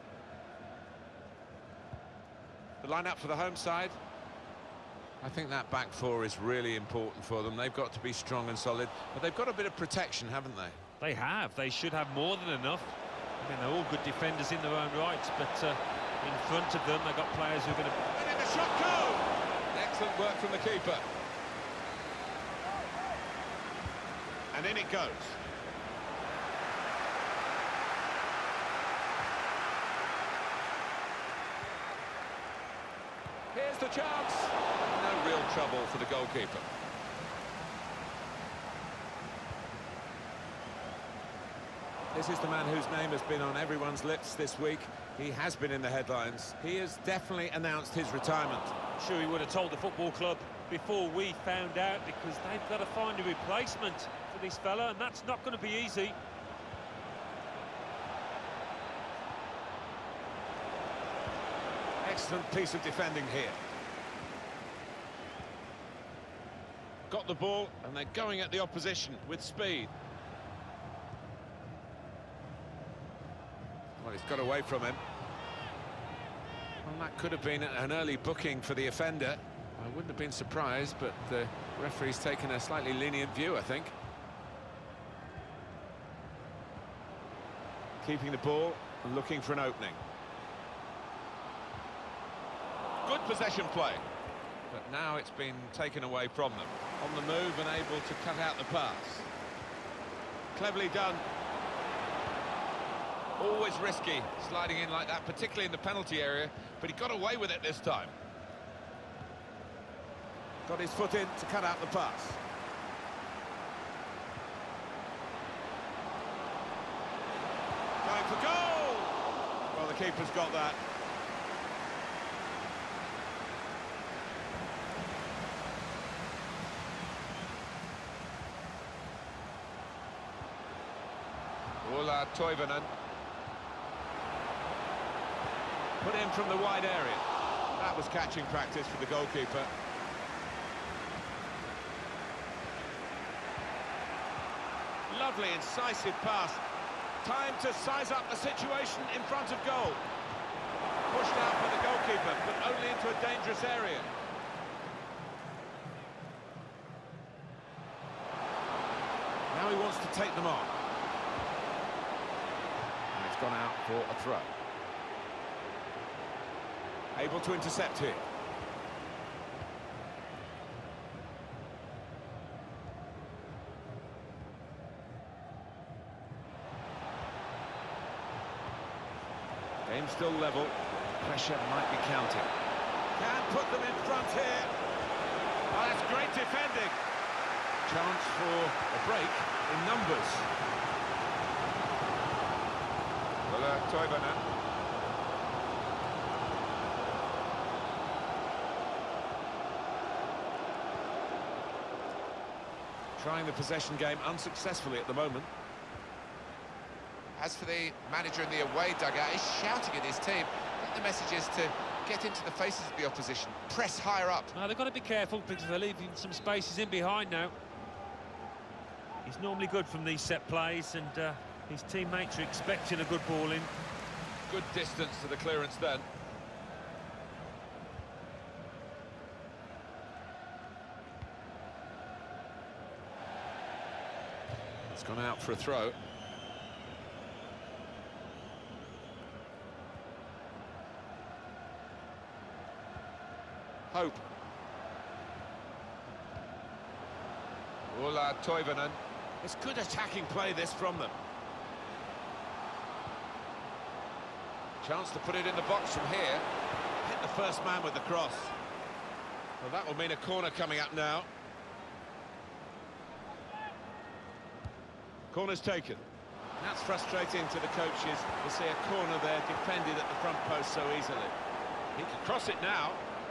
A: The lineup for the home side. I think that back four is really important for them. They've got to be strong and solid, but they've got a bit of protection, haven't they?
B: They have. They should have more than enough. I mean, they're all good defenders in their own rights, but uh, in front of them, they've got players who are going to...
A: Letting the shot go! Excellent work from the keeper. And in it goes. Here's the chance. No real trouble for the goalkeeper. This is the man whose name has been on everyone's lips this week. He has been in the headlines. He has definitely announced his retirement.
B: I'm sure he would have told the football club before we found out, because they've got to find a replacement for this fella, and that's not going to be easy.
A: Excellent piece of defending here. Got the ball, and they're going at the opposition with speed. Well, he's got away from him. Well, that could have been an early booking for the offender. I wouldn't have been surprised, but the referee's taken a slightly lenient view, I think. Keeping the ball, looking for an opening. Good possession play, but now it's been taken away from them. On the move and able to cut out the pass. Cleverly done. Always risky, sliding in like that, particularly in the penalty area, but he got away with it this time. Got his foot in to cut out the pass. Going for goal! Well, the keeper's got that. Ola Toivonen. Put in from the wide area. That was catching practice for the goalkeeper. Lovely, incisive pass. Time to size up the situation in front of goal. Pushed out by the goalkeeper, but only into a dangerous area. Now he wants to take them on. And it's gone out for a throw. Able to intercept here. Game still level. Pressure might be counting. Can put them in front here. Oh, that's great defending. Chance for a break in numbers. Ola Toivonen. Trying the possession game unsuccessfully at the moment.
G: As for the manager in the away dugout, he's shouting at his team. I think the message is to get into the faces of the opposition, press higher up.
B: Well, they've got to be careful because they're leaving some spaces in behind now. He's normally good from these set plays, and uh, his teammates are expecting a good ball in.
A: Good distance to the clearance then. It's gone out for a throw. Hope. Ola Toivonen. It's good attacking play, this, from them. Chance to put it in the box from here. Hit the first man with the cross. Well, that will mean a corner coming up now. Corner's taken. That's frustrating to the coaches to see a corner there defended at the front post so easily. He can cross it now.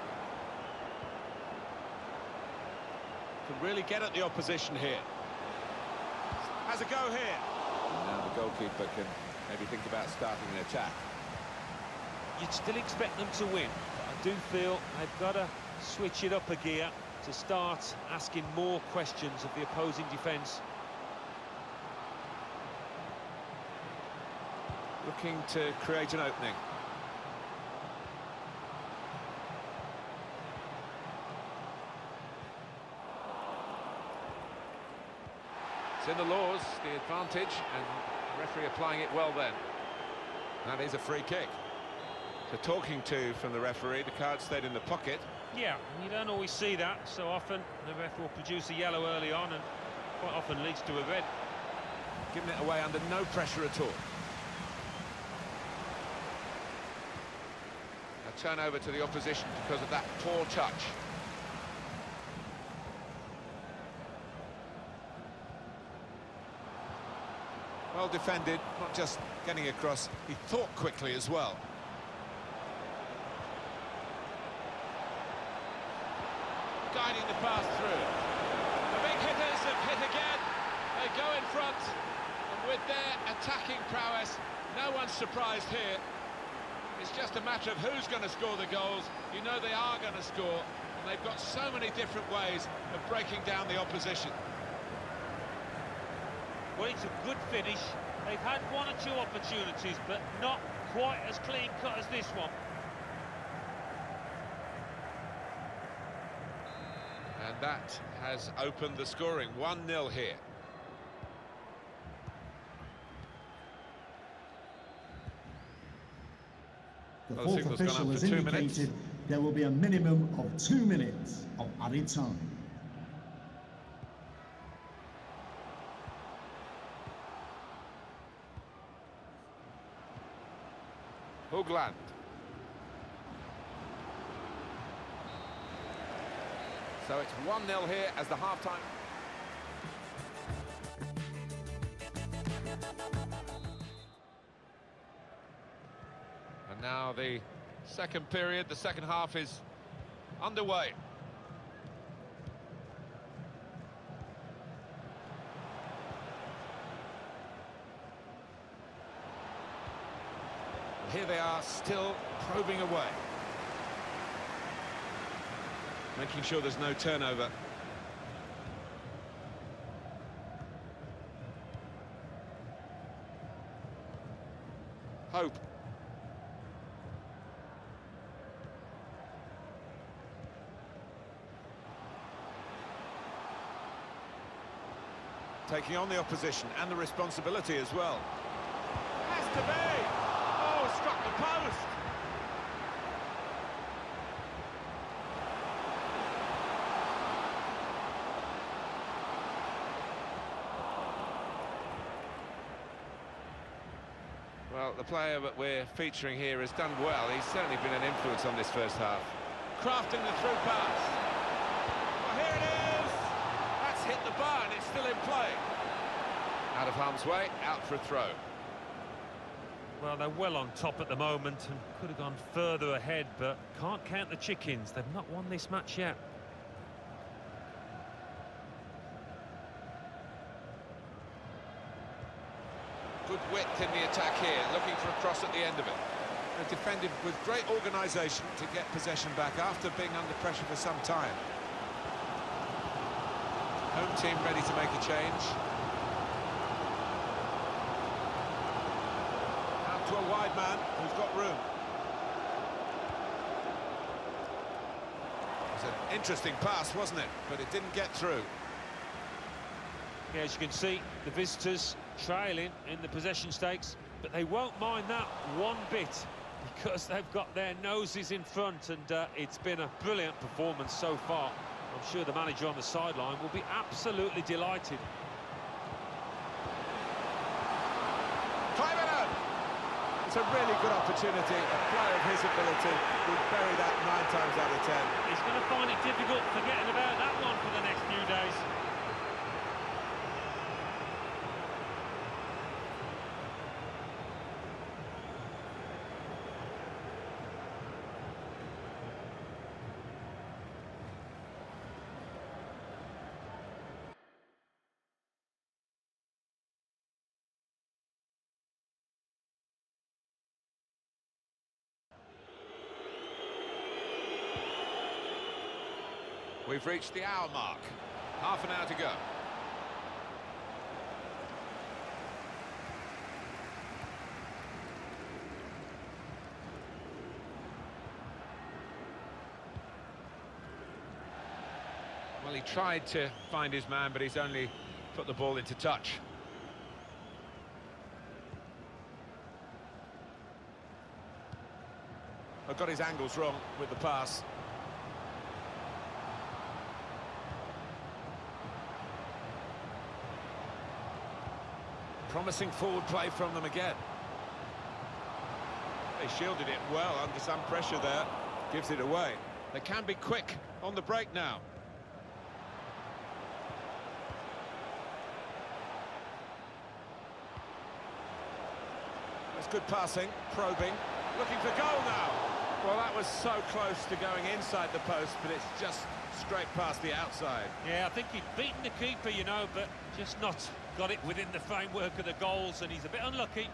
A: Can really get at the opposition here. Has a go here. And now the goalkeeper can maybe think about starting an attack.
B: You'd still expect them to win, but I do feel they've got to switch it up a gear to start asking more questions of the opposing defence.
A: Looking to create an opening. It's in the laws, the advantage, and the referee applying it well then. That is a free kick. So talking to from the referee, the card stayed in the pocket.
B: Yeah, you don't always see that. So often the ref will produce a yellow early on and quite often leads to a red.
A: Giving it away under no pressure at all. A turnover to the opposition because of that poor touch. Well defended, not just getting across, he thought quickly as well. Guiding the pass through. The big hitters have hit again. They go in front, and with their attacking prowess, no one's surprised here. It's just a matter of who's going to score the goals. You know they are going to score, and they've got so many different ways of breaking down the opposition.
B: Well, it's a good finish. They've had one or two opportunities, but not quite as clean-cut as this one.
A: And that has opened the scoring. one nil here.
C: The
A: Well,
C: fourth
A: the signal's gone
C: official
A: up
C: has
A: for two
C: indicated
A: minutes.
C: there will be a minimum of two minutes of added time.
A: Hoogland. So it's one nil here as the half-time. And now the second period, the second half is underway. Here they are, still probing away. Making sure there's no turnover. Hope. Taking on the opposition and the responsibility as well. Has to be! Oh, struck the post! Well, the player that we're featuring here has done well. He's certainly been an influence on this first half. Crafting the through pass. Well, here it is! That's hit the bar and it's still in play. Out of harm's way, out for a throw.
B: Well, they're well on top at the moment and could have gone further ahead, but can't count the chickens. They've not won this match yet.
A: Good width in the attack here, looking for a cross at the end of it. They've defended with great organisation to get possession back after being under pressure for some time. Home team ready to make a change. Out to a wide man who's got room. It was an interesting pass, wasn't it? But it didn't get through.
B: Yeah, as you can see, the visitors trailing in the possession stakes, but they won't mind that one bit because they've got their noses in front, and uh, it's been a brilliant performance so far. I'm sure the manager on the sideline will be absolutely delighted.
A: Clive It's a really good opportunity. A player of his ability would bury that nine times out of ten.
B: He's going to find it difficult forgetting about that one for the next few days.
A: We've reached the hour mark. Half an hour to go. Well, he tried to find his man, but he's only put the ball into touch. I've got his angles wrong with the pass. Promising forward play from them again. They shielded it well under some pressure there. Gives it away. They can be quick on the break now. That's good passing, probing, looking for goal now. Well, that was so close to going inside the post, but it's just straight past the outside.
B: Yeah, I think he'd beaten the keeper, you know, but just not got it within the framework of the goals, and he's a bit unlucky.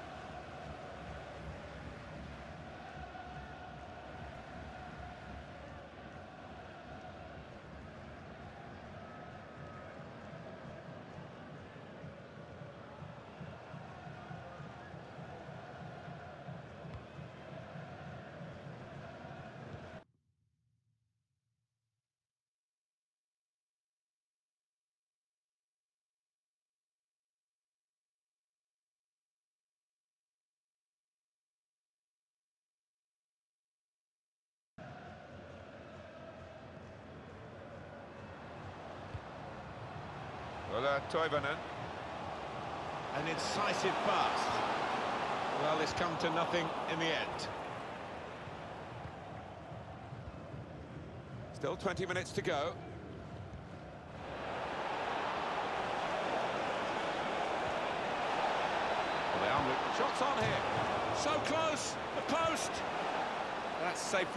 A: Well, uh, Toivonen. An incisive pass. Well, it's come to nothing in the end. Still twenty minutes to go. Well, they are... Shots on here. So close. The post. That's safely.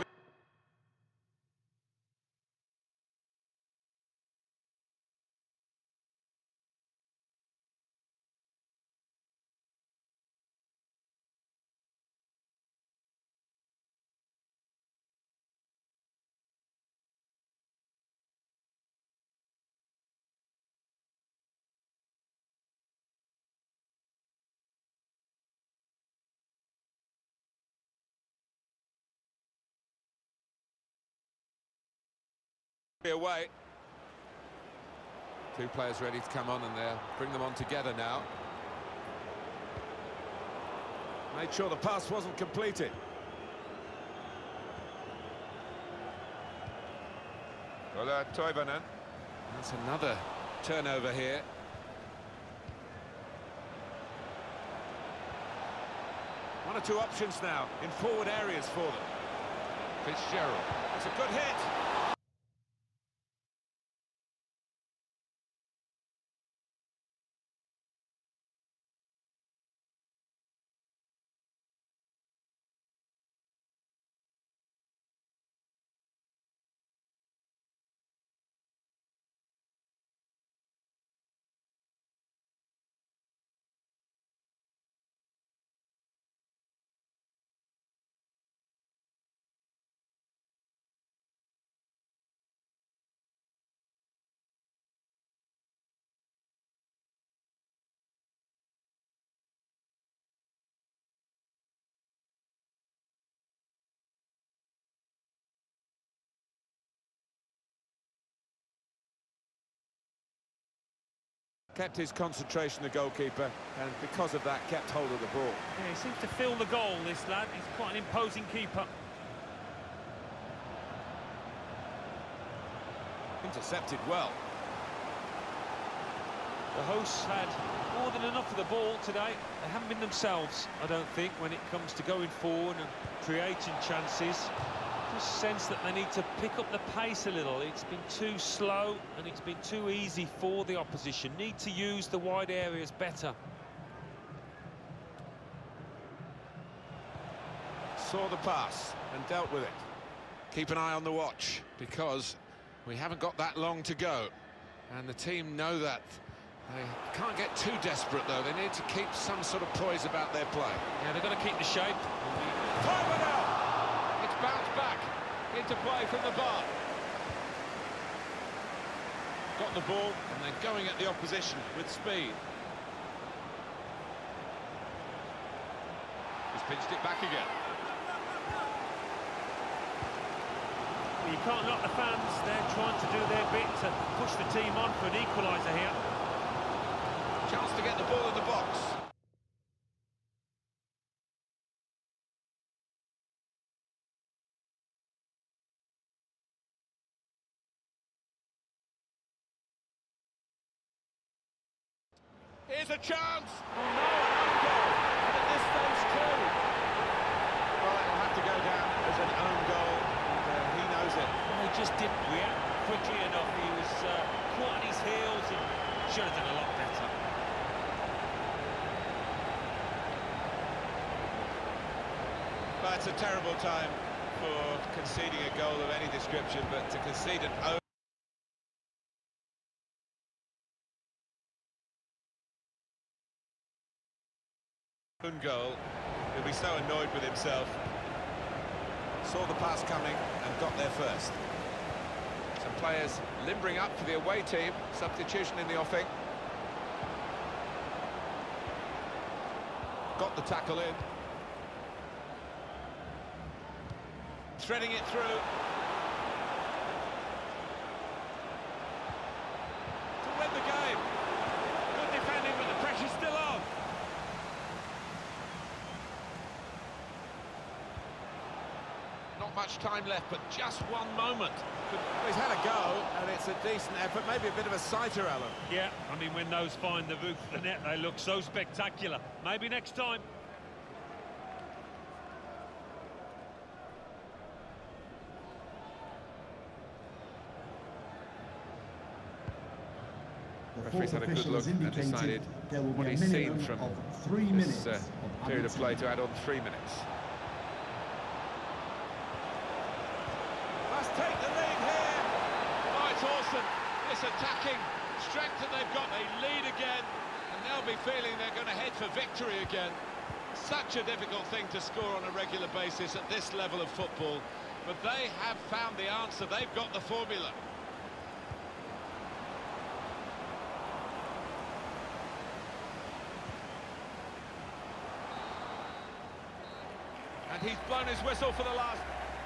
A: Away. Two players ready to come on, and they'll bring them on together now. Made sure the pass wasn't completed. Well, uh, Toivonen. That's another turnover here. One or two options now in forward areas for them. Fitzgerald. That's a good hit. Kept his concentration, the goalkeeper, and because of that, kept hold of the ball.
B: Yeah, he seems to fill the goal, this lad. He's quite an imposing keeper.
A: Intercepted well.
B: The hosts had more than enough of the ball today. They haven't been themselves, I don't think, when it comes to going forward and creating chances. Just sense that they need to pick up the pace a little. It's been too slow and it's been too easy for the opposition. Need to use the wide areas better.
A: Saw the pass and dealt with it. Keep an eye on the watch, because we haven't got that long to go, and the team know that. They can't get too desperate, though. They need to keep some sort of poise about their play.
B: Yeah, they've got to keep the shape.
A: It's bounced back into play from the bar. got the ball, and they're going at the opposition with speed. He's pinched it back again.
B: Well, you can't knock the fans. They're trying to do their bit to push the team on for an equaliser here.
A: Chance to get the ball in the box. Here's a chance! Oh no, an goal! And at this stage too! Well, it'll have to go down as an own goal, and uh, he knows it.
B: Well, he just didn't react quickly enough. He was uh, caught on his heels and should have done a lot better.
A: But it's a terrible time for conceding a goal of any description, but to concede an own own goal, he'll be so annoyed with himself. Saw the pass coming and got there first. Some players limbering up for the away team. Substitution in the offing. Got the tackle in. Threading it through. To win the game. Good defending, but the pressure's still on. Not much time left, but just one moment. He's had a go, and it's a decent effort, maybe a bit of a sighter, Alan.
B: Yeah, I mean, when those find the roof of the net, they look so spectacular. Maybe next time.
C: The
A: Referee's
C: fourth
A: had a good
C: official
A: look
C: has
A: and
C: indicated
A: decided
C: there will
A: what
C: be a
A: he's seen
C: minimum
A: from
C: of three minutes
A: this uh,
C: of
A: period
C: added
A: of play
C: time.
A: to add on three minutes. Must take the lead here. Oh, it's awesome. This attacking strength that they've got, they lead again, and they'll be feeling they're going to head for victory again. Such a difficult thing to score on a regular basis at this level of football, but they have found the answer. They've got the formula. And he's blown his whistle for the last...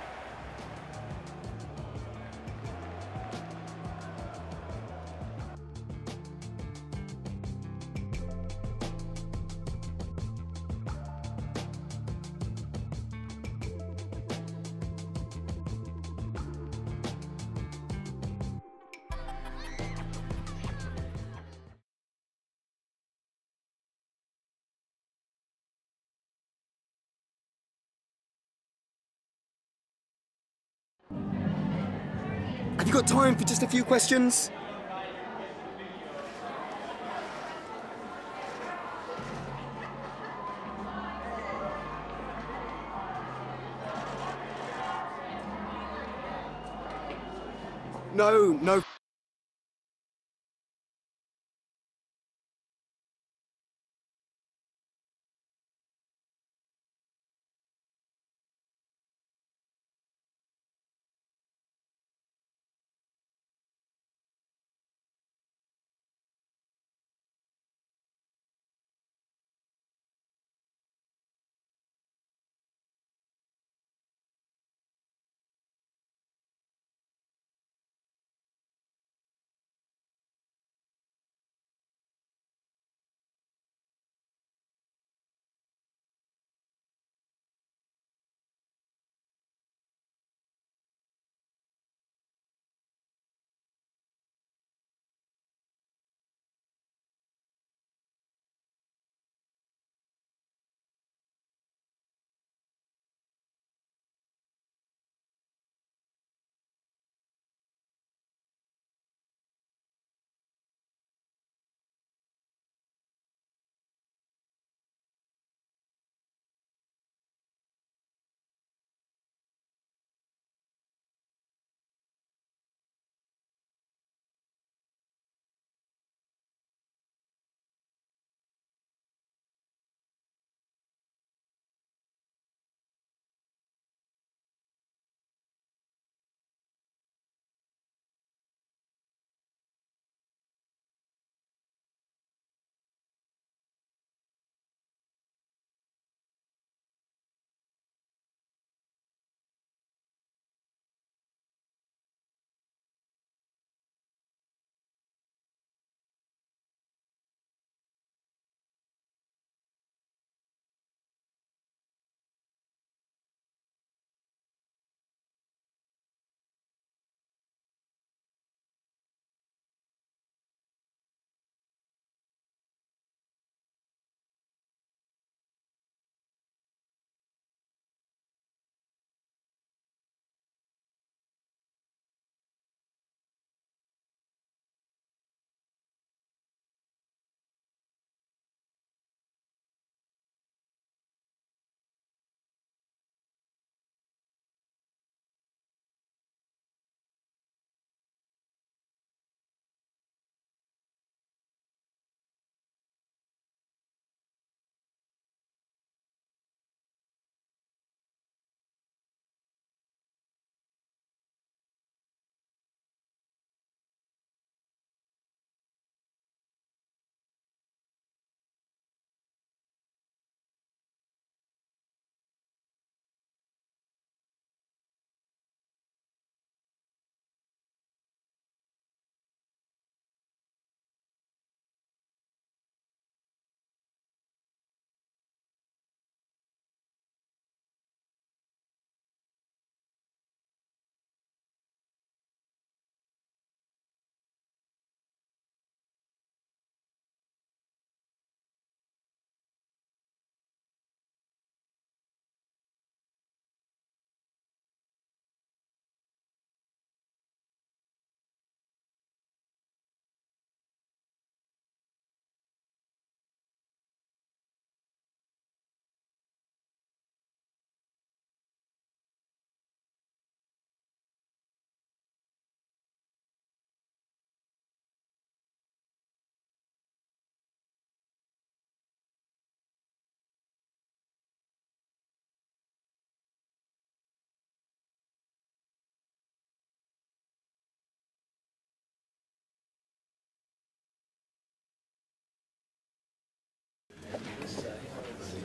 H: Have you got time for just a few questions? No, no.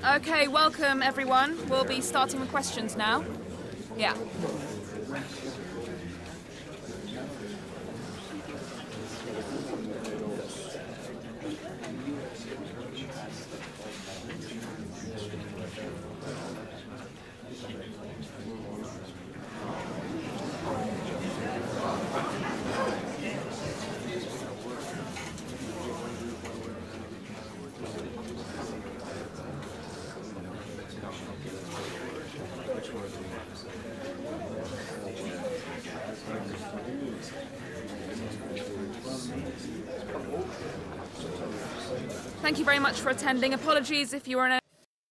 I: Okay, welcome everyone. We'll be starting with questions now. Yeah. Thank you very much for attending. Apologies if you were in a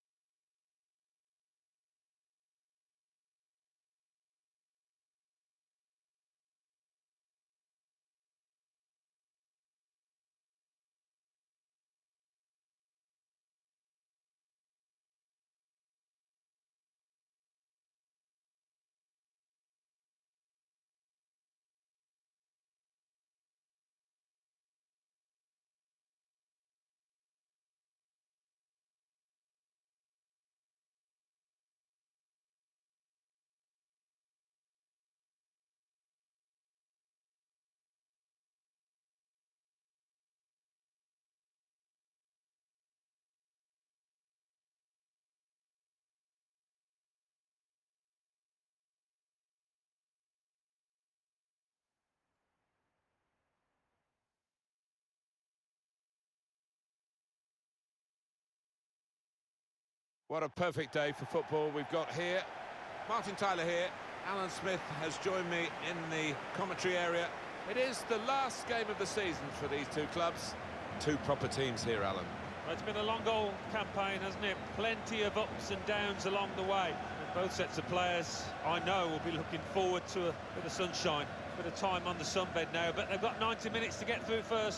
A: What a perfect day for football we've got here. Martin Tyler here. Alan Smith has joined me in the commentary area. It is the last game of the season for these two clubs. Two proper teams here, Alan.
B: Well, it's been a long goal campaign, hasn't it? Plenty of ups and downs along the way. And both sets of players, I know, will be looking forward to a bit of sunshine, a bit of time on the sunbed now, but they've got ninety minutes to get through first.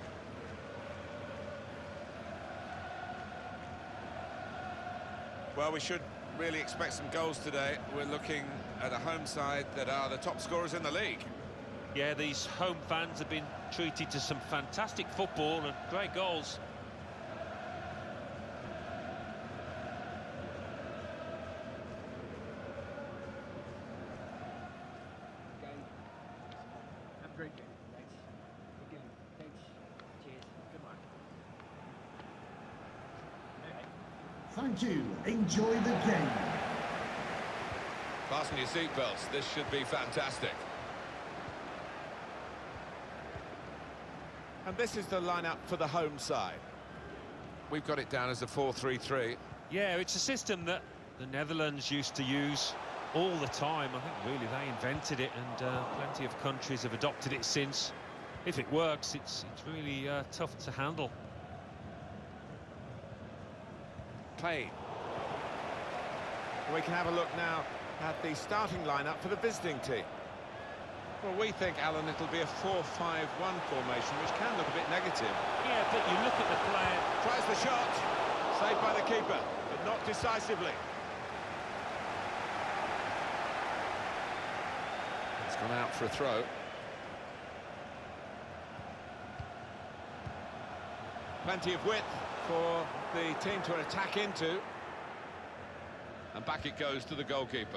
A: Well, we should really expect some goals today. We're looking at a home side that are the top scorers in the league.
B: Yeah, these home fans have been treated to some fantastic football and great goals.
J: Have a great game. Thanks. Good game. Thanks. Cheers. Good luck.
C: Thank you. Enjoy the game.
A: Fasten your seatbelts. This should be fantastic. And this is the lineup for the home side. We've got it down as a four three three.
B: Yeah, it's a system that the Netherlands used to use all the time. I think really they invented it, and uh, plenty of countries have adopted it since. If it works, it's, it's really uh, tough to handle.
A: Play. We can have a look now at the starting lineup for the visiting team. Well, we think, Alan, it'll be a four five one formation, which can look a bit negative.
B: Yeah, but you look at the player.
A: Tries the shot. Saved by the keeper, but not decisively. It's gone out for a throw. Plenty of width for the team to attack into. And back it goes to the goalkeeper.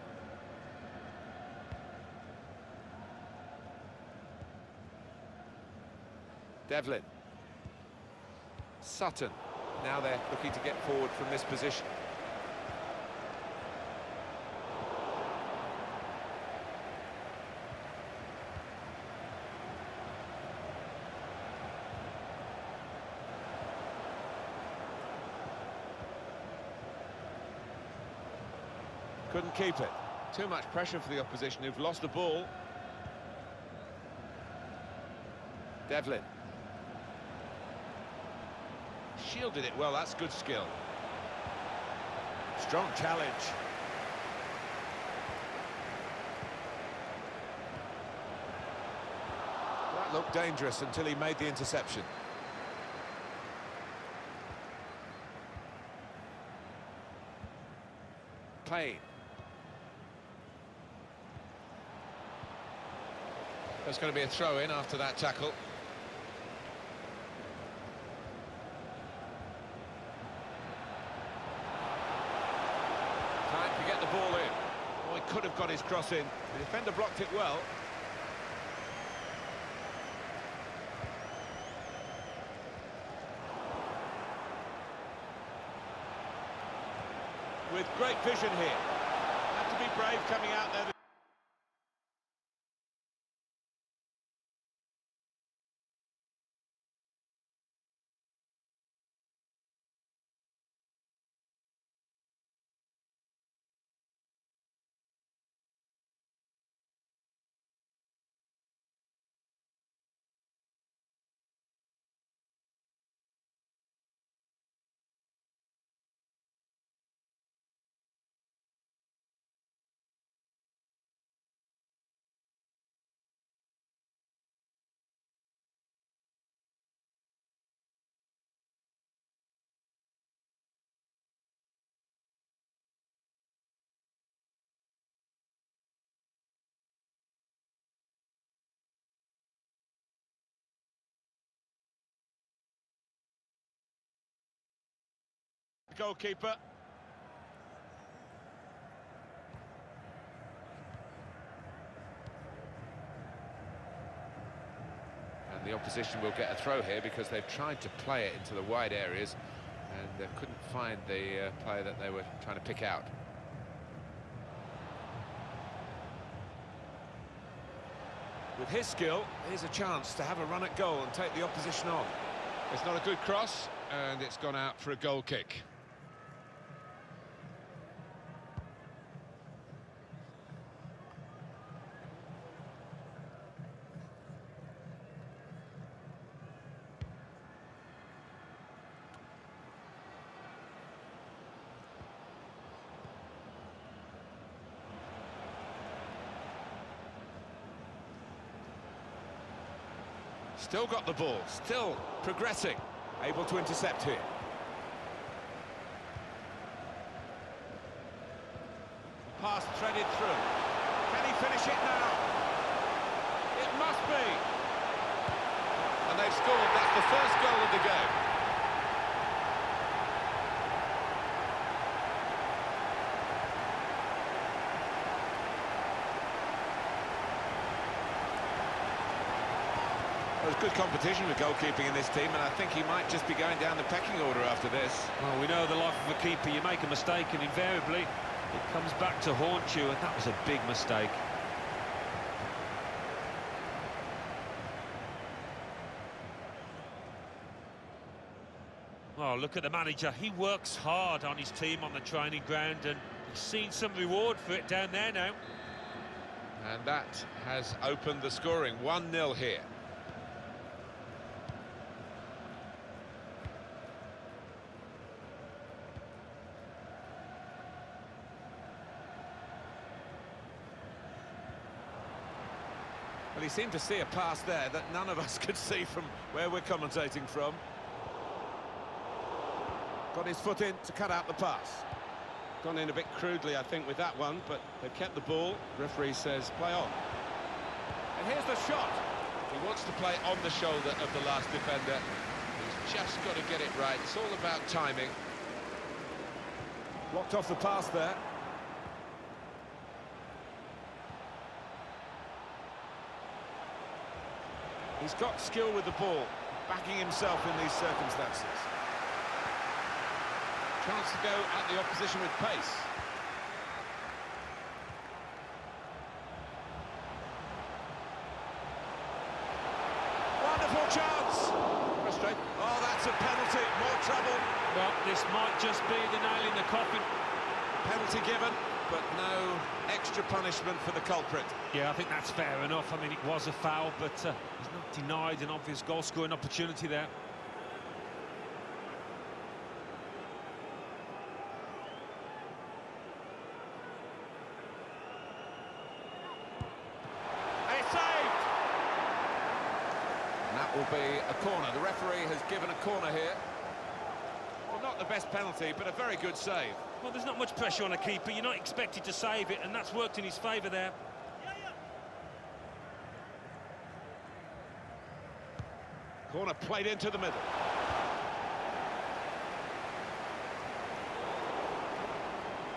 A: Devlin. Sutton. Now they're looking to get forward from this position. Couldn't keep it. Too much pressure for the opposition, who've lost the ball. Devlin. Shielded it well, that's good skill. Strong challenge. That looked dangerous until he made the interception. Payne. There's going to be a throw-in after that tackle. get the ball in. Oh, he could have got his cross in. The defender blocked it well. With great vision here. Had to be brave coming out there. Goalkeeper. And the opposition will get a throw here because they've tried to play it into the wide areas and they couldn't find the uh, player that they were trying to pick out. With his skill, here's a chance to have a run at goal and take the opposition on. It's not a good cross, and it's gone out for a goal kick. Still got the ball, still progressing, able to intercept here. Pass threaded through. Can he finish it now? It must be. And they've scored. That's the first goal of the game. There's good competition with goalkeeping in this team, and I think he might just be going down the pecking order after this.
B: Well, we know the life of a keeper, you make a mistake and invariably it comes back to haunt you, and that was a big mistake. Oh, look at the manager. He works hard on his team on the training ground, and he's seen some reward for it down there now.
A: And that has opened the scoring. one nil here. Well, he seemed to see a pass there that none of us could see from where we're commentating from. Got his foot in to cut out the pass. Gone in a bit crudely, I think, with that one, but they've kept the ball. Referee says play on. And here's the shot. He wants to play on the shoulder of the last defender. He's just got to get it right. It's all about timing. Blocked off the pass there. He's got skill with the ball, backing himself in these circumstances. Chance to go at the opposition with pace. Wonderful chance! Frustrated. Oh, that's a penalty. More trouble.
B: Well, this might just be the nail in the coffin.
A: Penalty given, but no extra punishment for the culprit.
B: Yeah, I think that's fair enough. I mean, it was a foul, but uh, he's not denied an obvious goal-scoring opportunity there.
A: And it's saved! And that will be a corner. The referee has given a corner here. Well, not the best penalty, but a very good save.
B: Well, there's not much pressure on a keeper. You're not expected to save it, and that's worked in his favour there.
A: Corner played into the middle.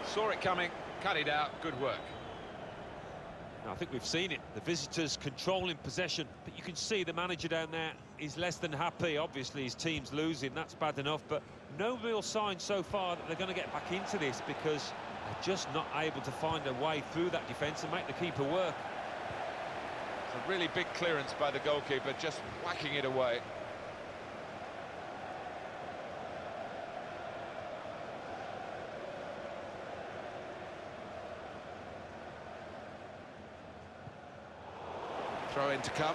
A: Saw it coming, cut it out, good work.
B: Now, I think we've seen it, the visitors controlling possession, but you can see the manager down there is less than happy. Obviously his team's losing, that's bad enough, but no real sign so far that they're going to get back into this, because they're just not able to find a way through that defence and make the keeper work.
A: It's a really big clearance by the goalkeeper, just whacking it away. Throw in to come.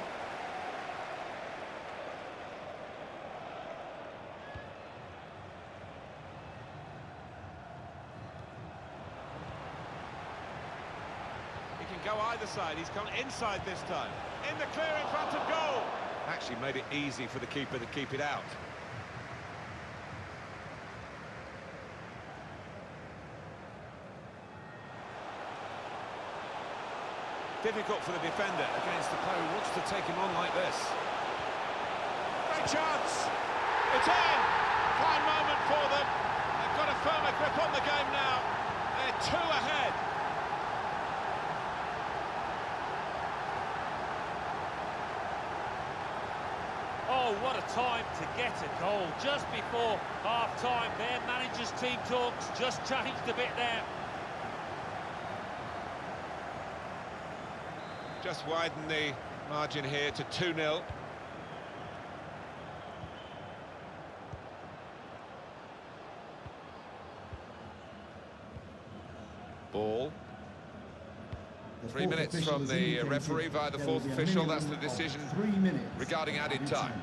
A: He can go either side. He's gone inside this time. In the clear in front of goal. Actually made it easy for the keeper to keep it out. Difficult for the defender against the player who wants to take him on like this. Great chance! It's in! Fine moment for them. They've got a firmer grip on the game now. They're two ahead.
B: Oh, what a time to get a goal. Just before half-time, their manager's team talks just changed a bit there.
A: Just widen the margin here to two nil. Ball. Three minutes from the referee via the fourth official. That's the decision regarding added time.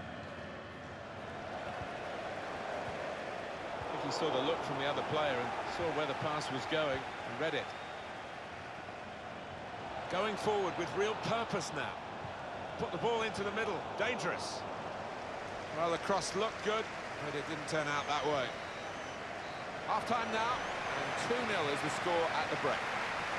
A: I think he saw the look from the other player and saw where the pass was going and read it. Going forward with real purpose now. Put the ball into the middle. Dangerous. Well, the cross looked good, but it didn't turn out that way. Half-time now, and two nil is the score at the break.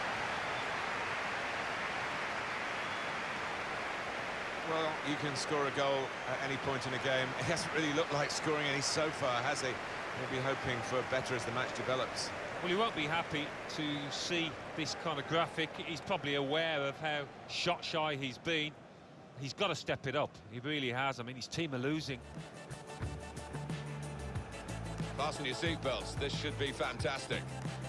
A: Well, you can score a goal at any point in a game. It hasn't really looked like scoring any so far, has he? We'll be hoping for better as the match develops.
B: Well, he won't be happy to see this kind of graphic. He's probably aware of how shot-shy he's been. He's got to step it up. He really has. I mean, his team are losing.
A: Fasten your seatbelts. This should be fantastic.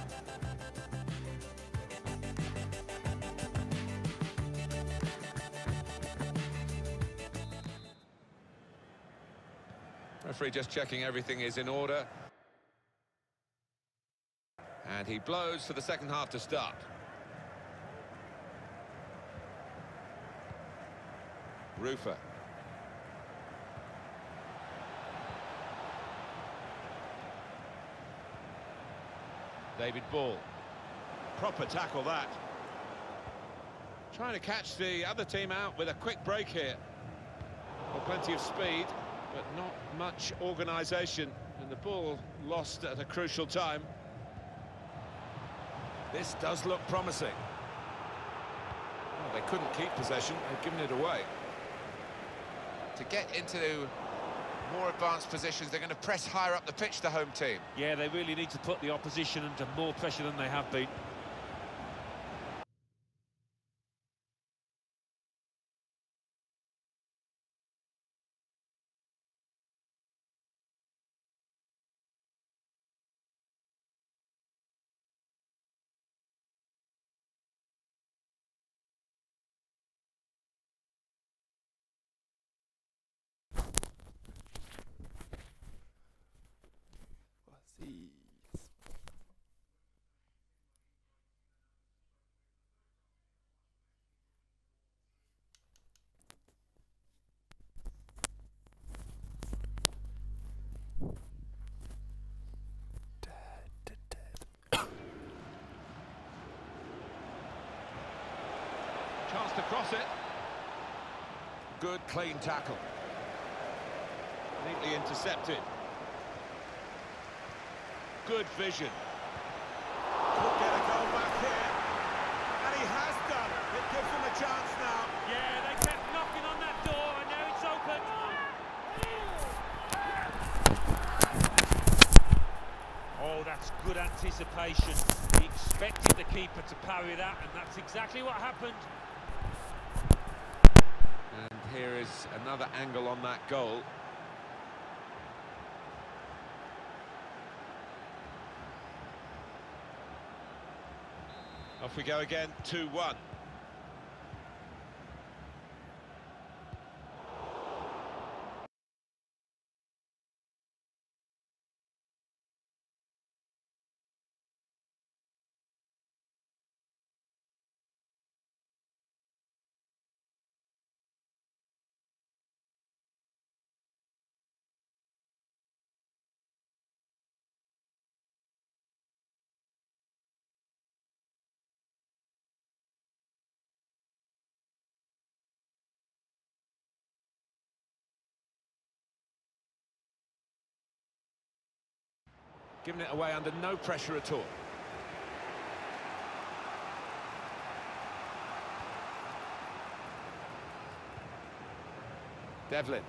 A: Referee just checking everything is in order. And he blows for the second half to start. Rufer. David Ball. Proper tackle that. Trying to catch the other team out with a quick break here. Well, plenty of speed, but not much organisation. And the ball lost at a crucial time. This does look promising. Well, they couldn't keep possession, they've given it away.
G: To get into more advanced positions, they're going to press higher up the pitch, the home team.
B: Yeah, they really need to put the opposition under more pressure than they have been.
A: Chance to cross it. Good, clean tackle. Neatly intercepted. Good vision. Could get a goal back here. And he has done. It gives him a chance now.
B: Yeah, they kept knocking on that door, and now it's open. Oh, that's That's good anticipation. He expected the keeper to parry that, and that's exactly what happened.
A: And here is another angle on that goal. Off we go again, two one. Giving it away under no pressure at all. Devlin.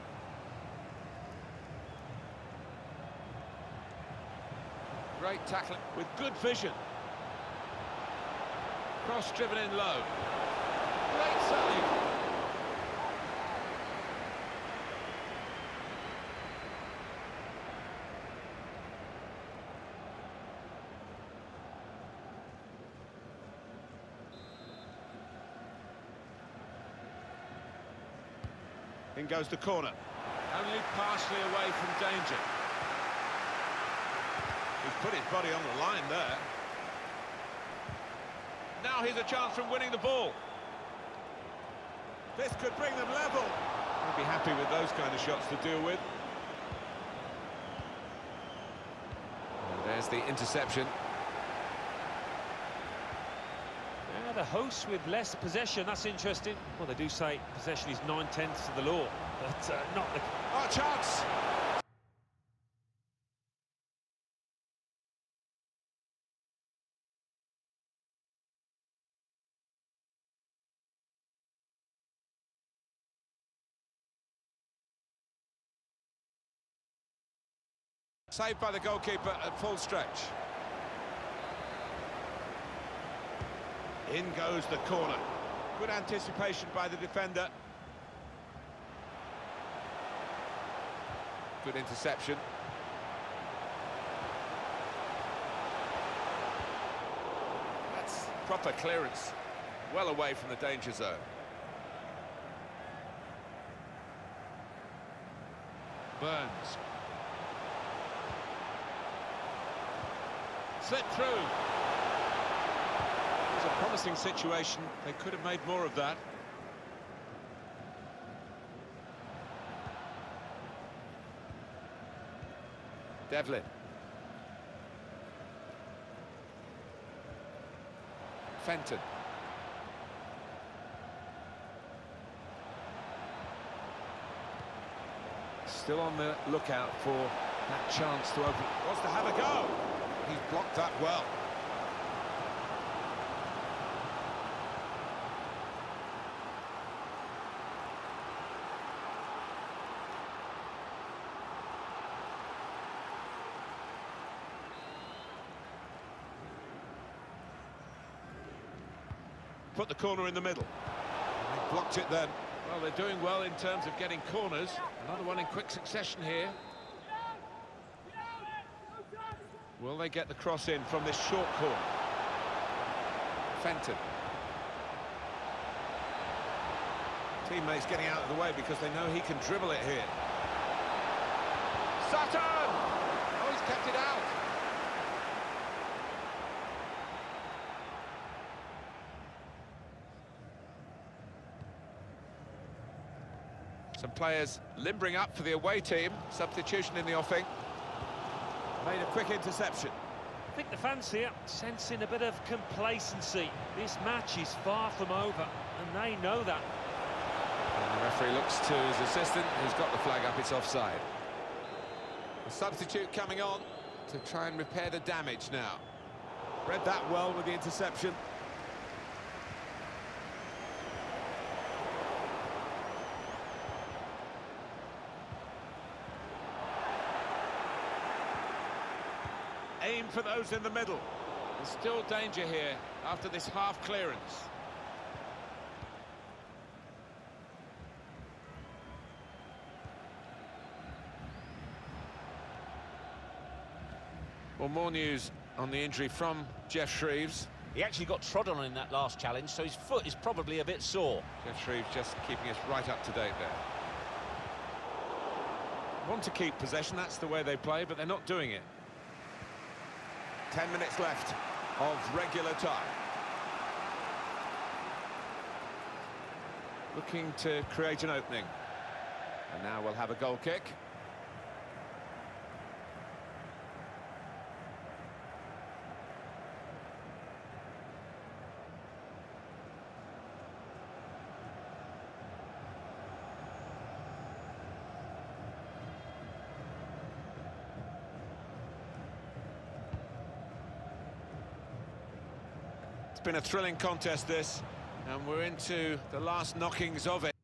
A: Great tackling with good vision. Cross driven in low. Great save. In goes the corner. Only partially away from danger. He's put his body on the line there. Now here's a chance from winning the ball. This could bring them level. He'll be happy with those kind of shots to deal with. And there's the interception.
B: Yeah, the hosts with less possession, that's interesting. Well, they do say possession is nine-tenths of the law, but uh, not the...
A: Oh, chance! Saved by the goalkeeper at full stretch. In goes the corner. Good anticipation by the defender. Good interception. That's proper clearance. Well away from the danger zone. Burns. Slipped through. It was a promising situation. They could have made more of that. Devlin. Fenton. Still on the lookout for that chance to open. Wants to have a go. He's blocked that well. Put the corner in the middle. They blocked it then. Well, they're doing well in terms of getting corners. Another one in quick succession here. Will they get the cross in from this short corner? Fenton. Teammates getting out of the way because they know he can dribble it here. Sutton! Oh, he's kept it out. Some players limbering up for the away team. Substitution in the offing. Made a quick interception.
B: I think the fans here sensing a bit of complacency. This match is far from over, and they know that.
A: And the referee looks to his assistant, who's got the flag up. It's offside. The substitute coming on to try and repair the damage now. Read that well with the interception. aim for those in the middle. There's still danger here after this half clearance. Well, more news on the injury from Geoff Shreeves.
K: He actually got trodden on in that last challenge, so his foot is probably a bit sore.
A: Geoff Shreeves just keeping us right up to date there. Want to keep possession, that's the way they play, but they're not doing it. Ten minutes left of regular time. Looking to create an opening. And now we'll have a goal kick. It's been a thrilling contest, this, and we're into the last knockings of it.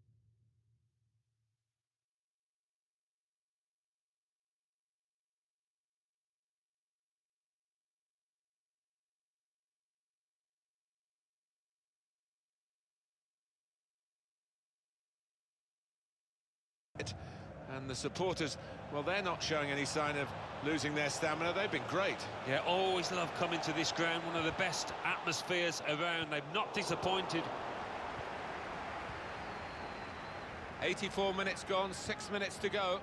A: And the supporters, well, they're not showing any sign of losing their stamina. They've been great.
B: Yeah, always love coming to this ground. One of the best atmospheres around. They've not disappointed.
A: eighty-four minutes gone, six minutes to go.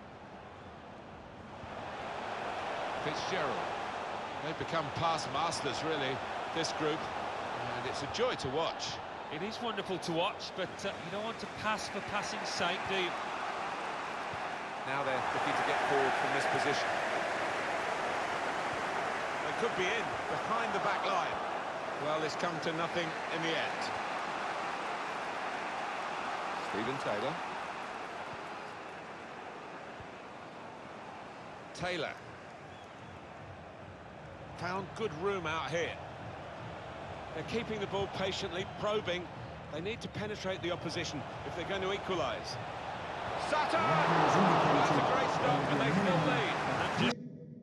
A: Fitzgerald. They've become past masters, really, this group. And it's a joy to watch.
B: It is wonderful to watch, but uh, you don't want to pass for passing's sake, do you?
A: Now they're looking to get forward from this position. They could be in, behind the back line. Well, it's come to nothing in the end. Stephen Taylor. Taylor. Found good room out here. They're keeping the ball patiently, probing. They need to penetrate the opposition if they're going to equalise. Sutton! That's a great stop, and they still lead.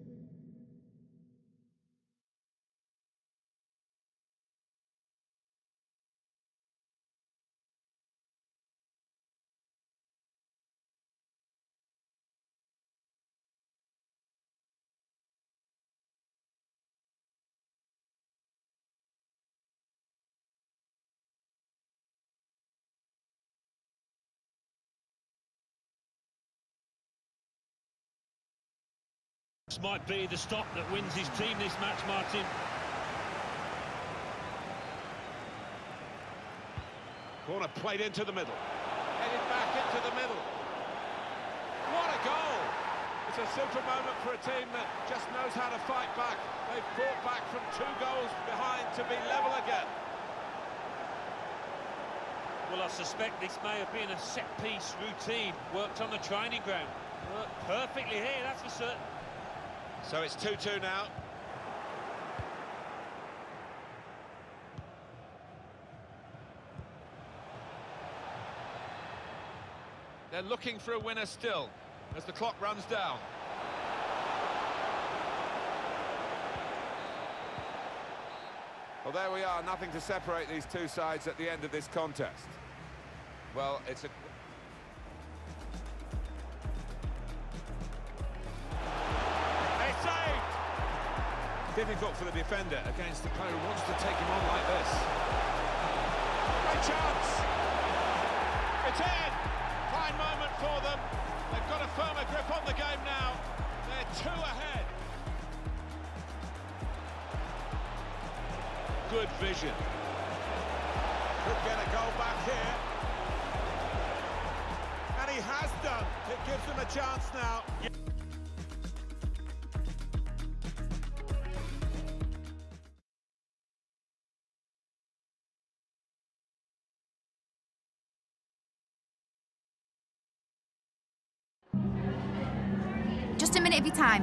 B: This might be the stop that wins his team this match, Martin.
A: Corner played into the middle. Headed back into the middle. What a goal! It's a super moment for a team that just knows how to fight back. They've fought back from two goals behind to be level again.
B: Well, I suspect this may have been a set-piece routine worked on the training ground. Worked perfectly here, that's for certain.
A: So it's two two now. They're looking for a winner still, as the clock runs down. Well, there we are, nothing to separate these two sides at the end of this contest. Well, it's a... Difficult for the defender against the player who wants to take him on like this. Great chance! It's in! Fine moment for them. They've got a firmer grip on the game now. They're two ahead. Good vision. Could get a goal back here. And he has done. It gives them a chance now.
I: Just a minute of your time.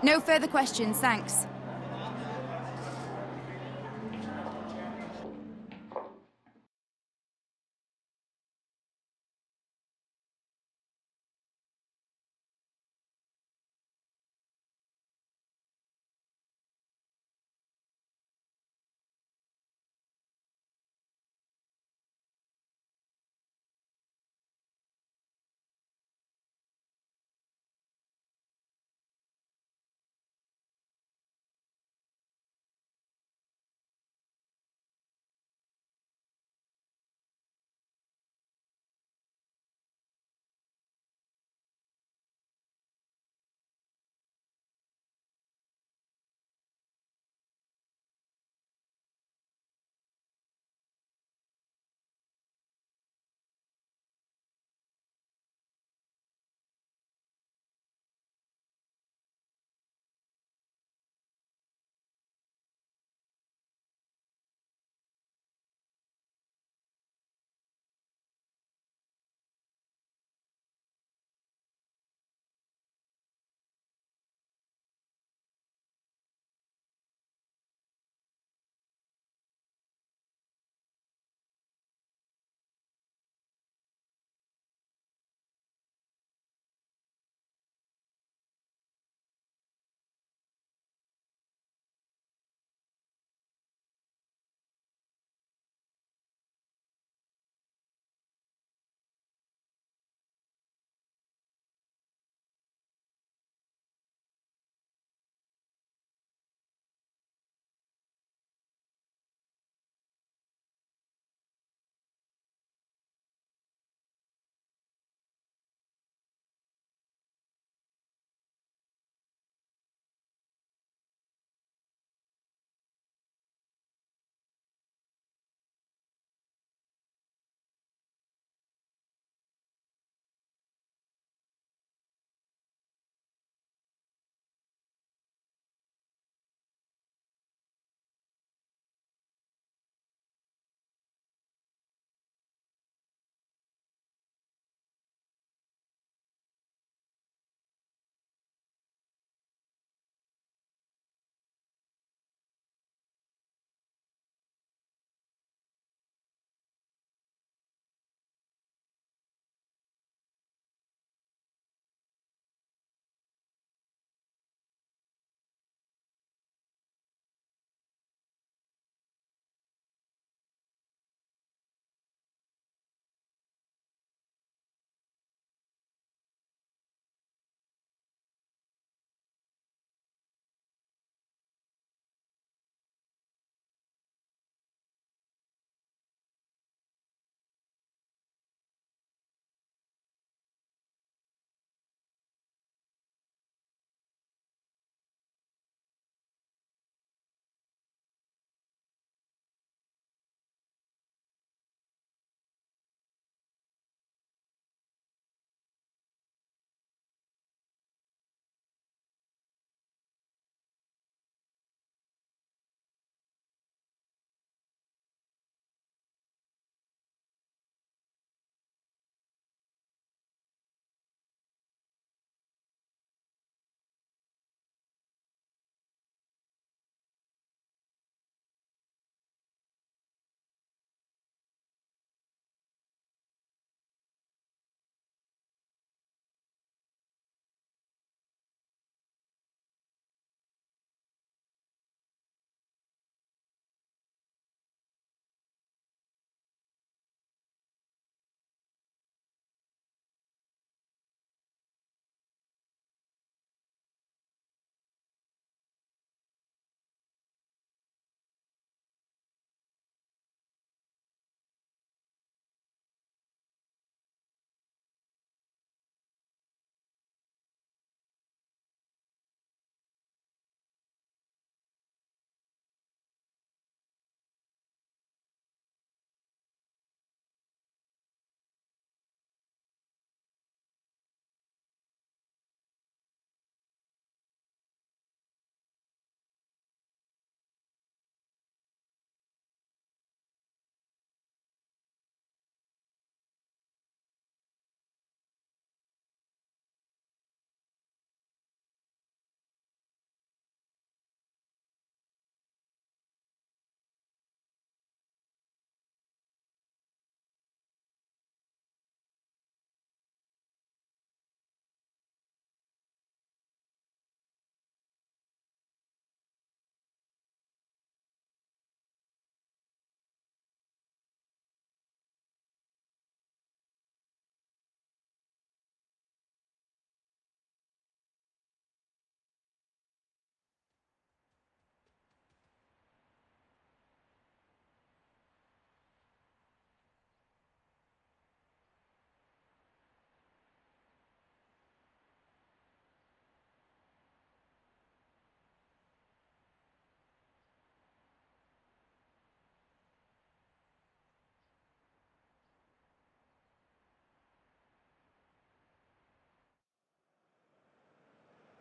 L: No further questions, thanks.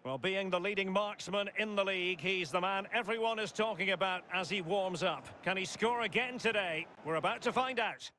E: Well, being the leading marksman in the league, he's the man everyone is talking about as he warms up. Can he score again today? We're about to find out.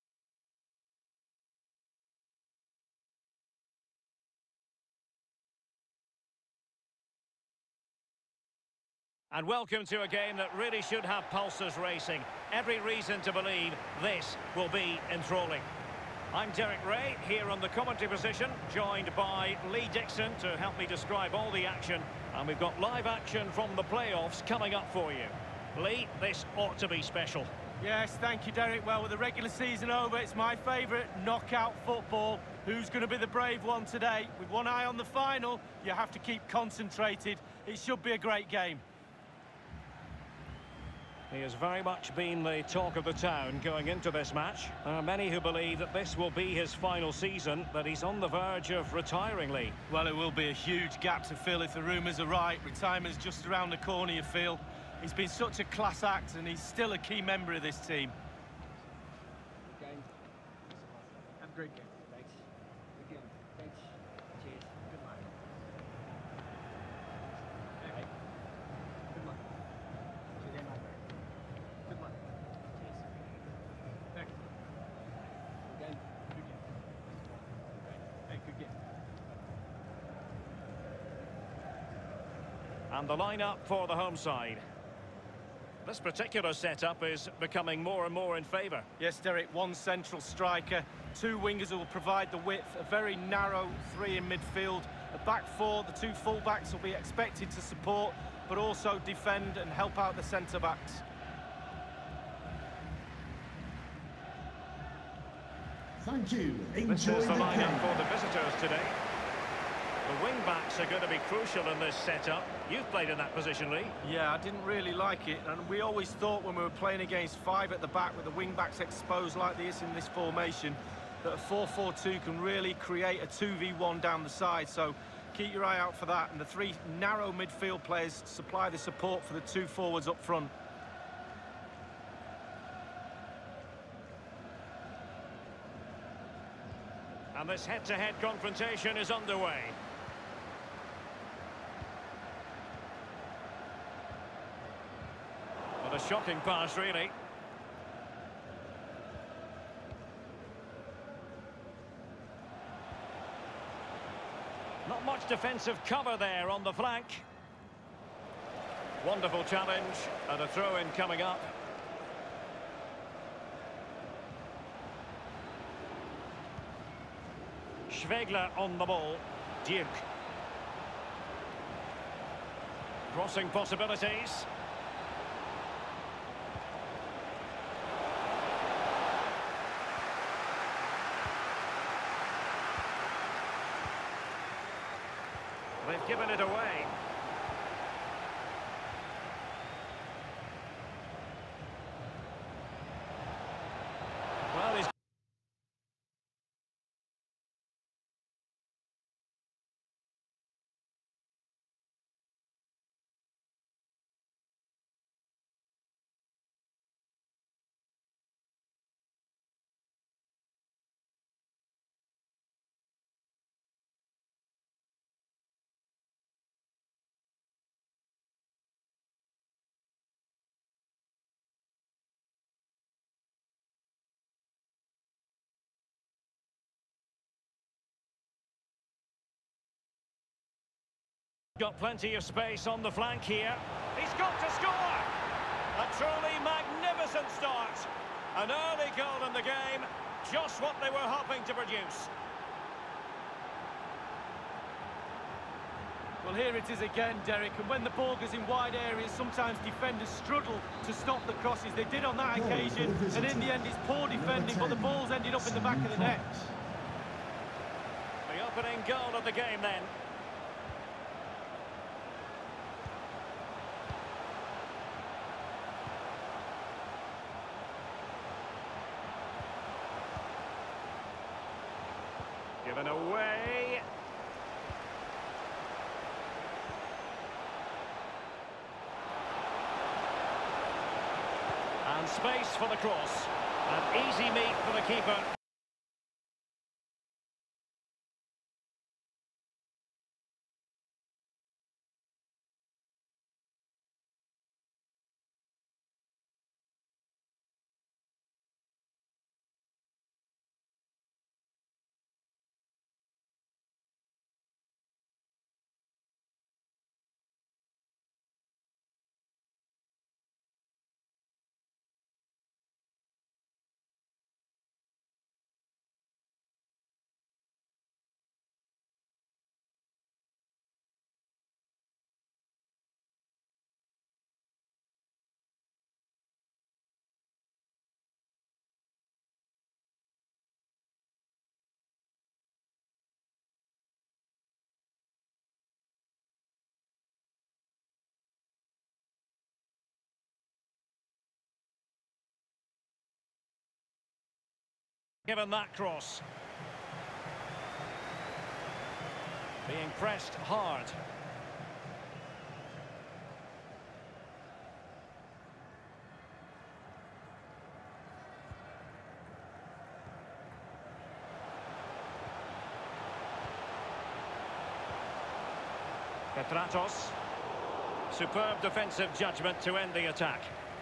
E: And welcome to a game that really should have pulses racing. Every reason to believe this will be enthralling. I'm Derek Ray, here on the commentary position, joined by Lee Dixon to help me describe all the action. And we've got live action from the playoffs coming up for you. Lee, this ought to be special.
F: Yes, thank you, Derek. Well, with the regular season over, it's my favourite knockout football. Who's going to be the brave one today? With one eye on the final, you have to keep concentrated. It should be a great game.
E: He has very much been the talk of the town going into this match. There are many who believe that this will be his final season, that he's on the verge of retiring, Lee.
F: Well, it will be a huge gap to fill if the rumours are right. Retirement's just around the corner, you feel. He's been such a class act and he's still a key member of this team.
J: Good game.
F: Have a great game.
J: Thanks. Good game. Thanks. Cheers. Good luck. Okay. Good luck. Cheers, mate. Good luck. Cheers.
F: Thanks.
J: Good game.
F: Good game. Hey, good game.
E: And the lineup for the home side. This particular setup is becoming more and more in favour.
F: Yes, Derek, one central striker, two wingers who will provide the width, a very narrow three in midfield, a back four, the two full-backs will be expected to support, but also defend and help out the centre-backs.
C: Thank you. Enjoy
E: This is the
C: the
E: lineup
C: game.
E: for the visitors today. The wing-backs are going to be crucial in this setup. You've played in that position, Lee.
F: Yeah, I didn't really like it, and we always thought when we were playing against five at the back with the wing-backs exposed like this in this formation, that a four four two can really create a two v one down the side, so keep your eye out for that, and the three narrow midfield players supply the support for the two forwards up front.
E: And this head-to-head confrontation is underway. What a shocking pass, really. Not much defensive cover there on the flank. Wonderful challenge, and a throw-in coming up. Schwegler on the ball. Duke. Crossing possibilities. They've given it away. Well, he's got plenty of space on the flank here. He's got to score! A truly magnificent start. An early goal in the game, just what they were hoping to produce.
F: Well, here it is again, Derek, and when the ball goes in wide areas, sometimes defenders struggle to stop the crosses. They did on that occasion, and in the end it's poor defending, but the ball's ended up in the back of the net.
E: The opening goal of the game then. Given away. And space for the cross. An easy meet for the keeper. Given that cross. Being pressed hard. Petratos. Superb defensive judgment to end the attack.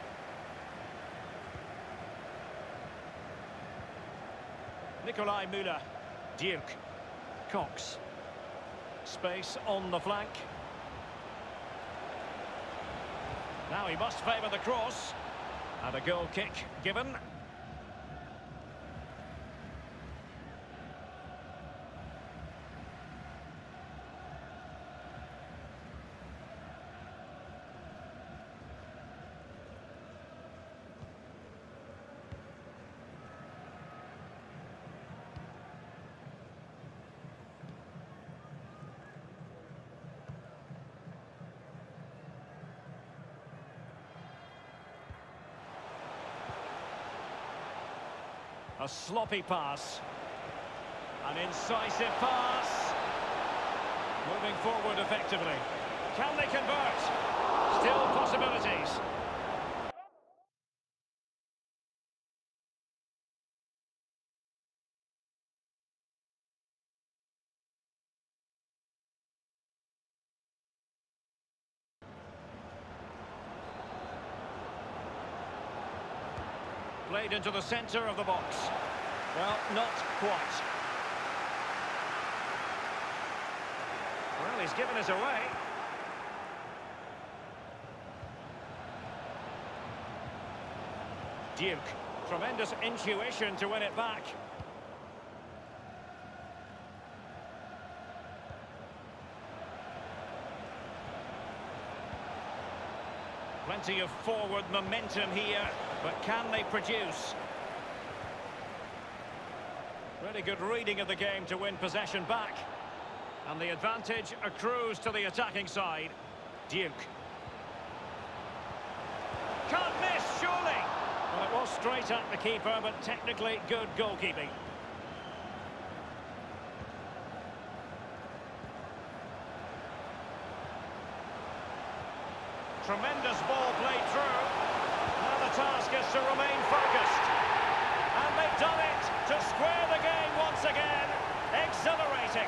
E: Nicolai Müller. Duke. Cox. Space on the flank. Now he must favour the cross. And a goal kick given. A sloppy pass. An incisive pass. Moving forward effectively. Can they convert? Still possibilities. Played into the centre of the box. Well, not quite. Well, he's given us away. Duke. Tremendous intuition to win it back. Plenty of forward momentum here, but can they produce? Really good reading of the game to win possession back. And the advantage accrues to the attacking side. Duke. Can't miss, surely! Well, it was straight at the keeper, but technically good goalkeeping. Tremendous ball played through. Now the task is to remain focused. And they've done it to square the game once again. Exhilarating.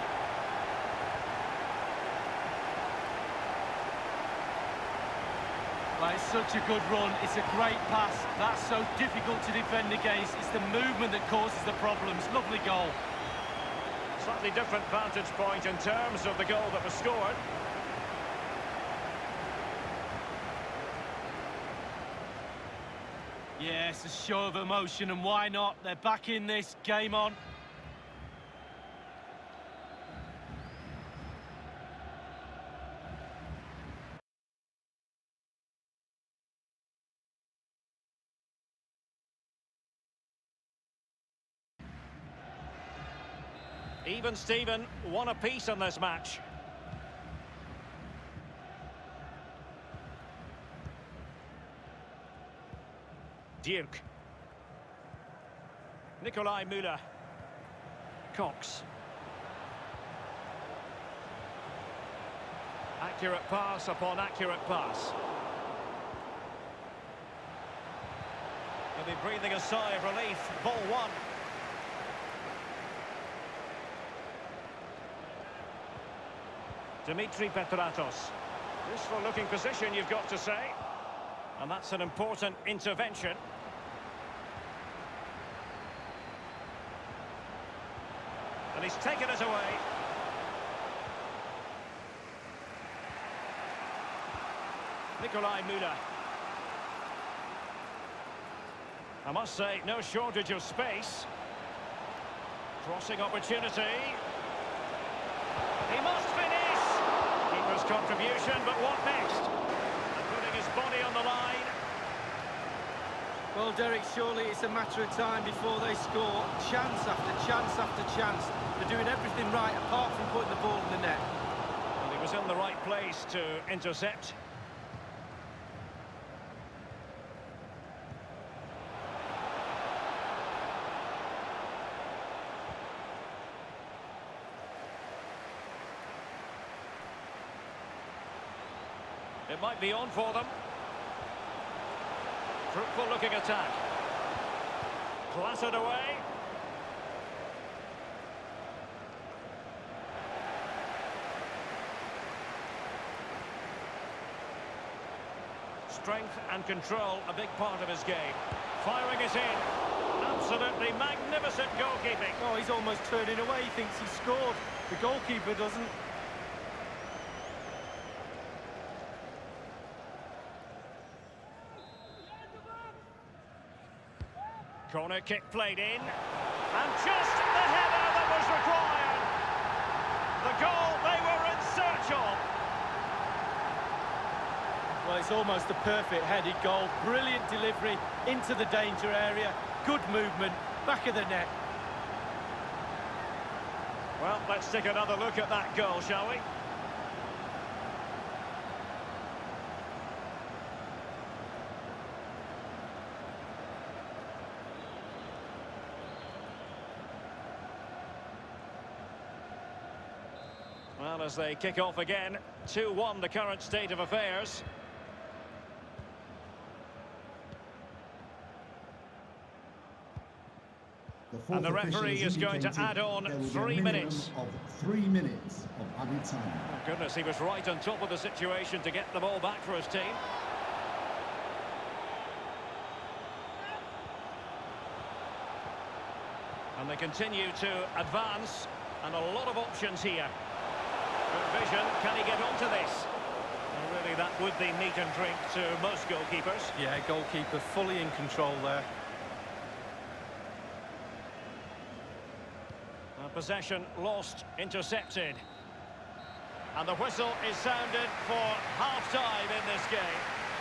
F: Well, it's such a good run. It's a great pass. That's so difficult to defend against. It's the movement that causes the problems. Lovely goal.
E: Slightly different vantage point in terms of the goal that was scored.
F: Yes, a show of emotion, and why not? They're back in this, game on.
E: Even Steven, one apiece in this match. Duke. Nicolai Müller. Cox. Accurate pass upon accurate pass. They'll be breathing a sigh of relief. Ball one. Dimitri Petratos. Useful looking position, you've got to say. And that's an important intervention. And he's taken it away. Nicolai Müller. I must say, no shortage of space. Crossing opportunity. He must finish! Keeper's contribution, but what next? And putting his body on the line.
F: Well, Derek, surely it's a matter of time before they score. Chance after chance after chance. They're doing everything right, apart from putting the ball in the net.
E: Well, he was in the right place to intercept. It might be on for them. Fruitful looking attack. Clattered away. Strength and control, a big part of his game. Firing it in. Absolutely magnificent goalkeeping.
F: Oh, he's almost turning away. He thinks he scored. The goalkeeper doesn't.
E: Corner kick played in. And just the header that was required. The goal they were in search of.
F: Well, it's almost a perfect headed goal. Brilliant delivery into the danger area. Good movement, back of the net.
E: Well, let's take another look at that goal, shall we? Well, as they kick off again, two one the current state of affairs.
C: The
E: and the referee is going to add on three minutes.
C: Of three minutes of added time.
E: Oh, goodness, he was right on top of the situation to get the ball back for his team. And they continue to advance, and a lot of options here. Good vision, can he get onto this? Well, really, that would be meat and drink to most goalkeepers.
F: Yeah, goalkeeper fully in control there.
E: Possession lost, intercepted. And the whistle is sounded for half-time in this game.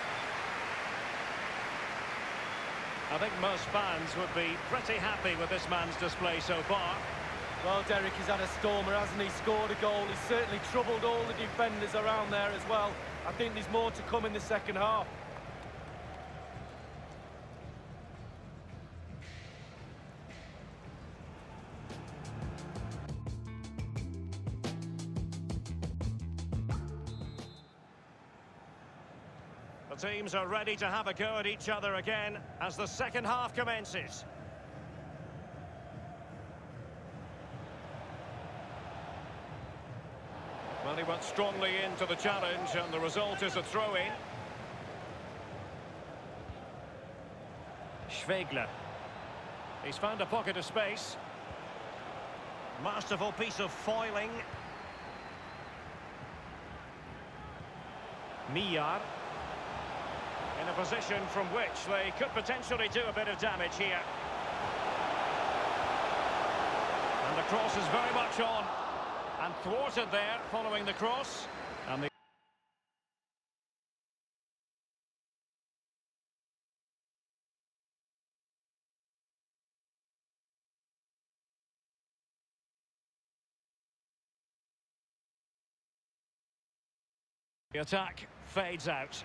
E: I think most fans would be pretty happy with this man's display so far.
F: Well, Derek, he's had a stormer, hasn't he? Scored a goal. He's certainly troubled all the defenders around there as well. I think there's more to come in the second half.
E: The teams are ready to have a go at each other again as the second half commences. Well, he went strongly into the challenge and the result is a throw-in. Schwegler. He's found a pocket of space. Masterful piece of foiling. Miyar. In a position from which they could potentially do a bit of damage here. And the cross is very much on. And thwarted there following the cross. And the The attack fades out.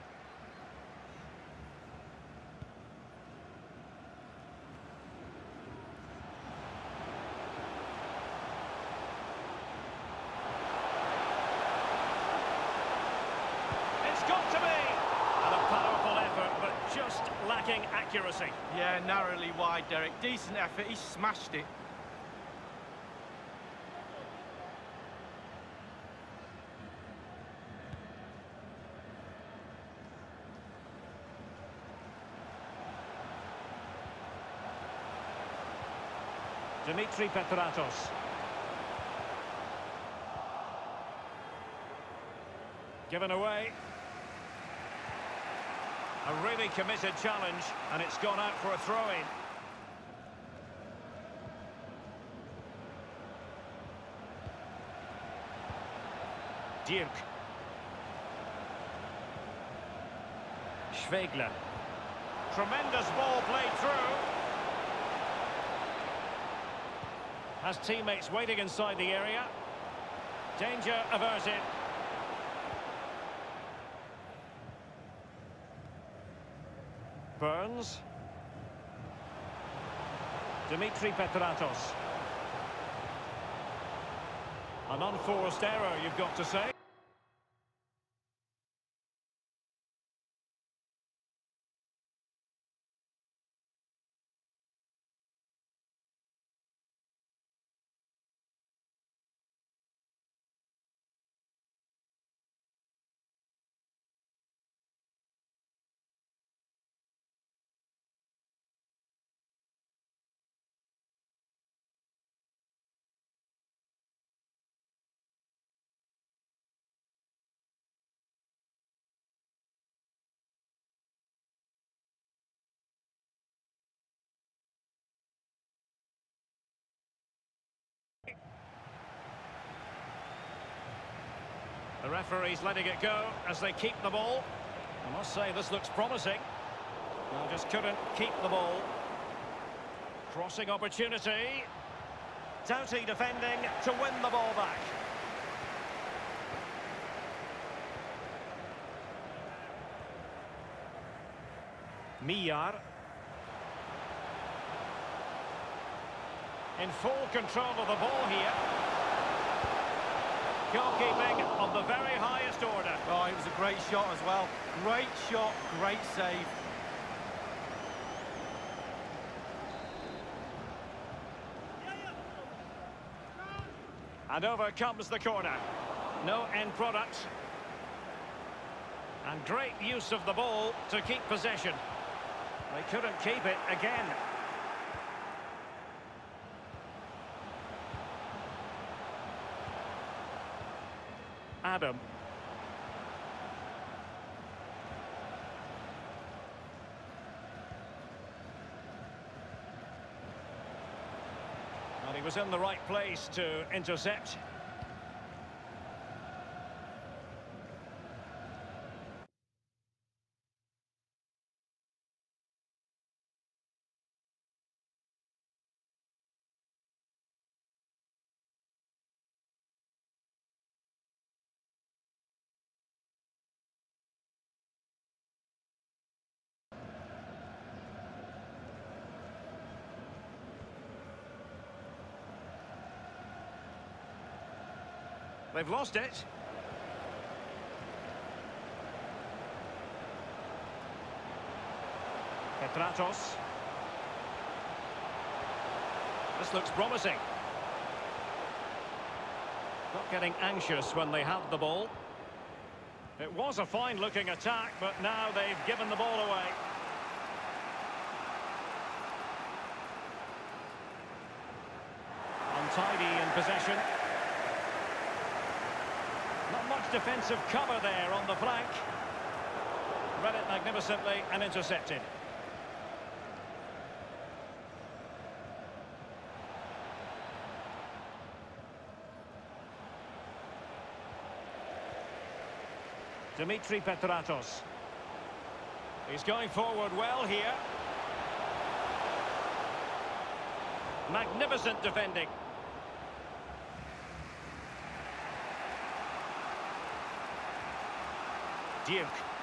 E: Got to be! And a powerful effort, but just lacking accuracy.
F: Yeah, narrowly wide, Derek. Decent effort, he smashed it.
E: Dimitri Petratos. Given away. A really committed challenge, and it's gone out for a throw-in. Dirk. Schwegler. Tremendous ball played through. Has teammates waiting inside the area. Danger averted. Burns. Dimitri Petratos. An unforced error, you've got to say. The referee's letting it go as they keep the ball. I must say, this looks promising. They just couldn't keep the ball. Crossing opportunity. Doughty defending to win the ball back. Miyar. In full control of the ball here. Goalkeeping of the very highest order.
F: Oh, it was a great shot as well. Great shot, great save.
E: And over comes the corner. No end product. And great use of the ball to keep possession. They couldn't keep it again. Adam. And he was in the right place to intercept. They've lost it. Petratos. This looks promising. Not getting anxious when they had the ball. It was a fine-looking attack, but now they've given the ball away. Untidy in possession. Not much defensive cover there on the flank. Read it magnificently and intercepted. Dimitri Petratos. He's going forward well here. Magnificent defending. Duke.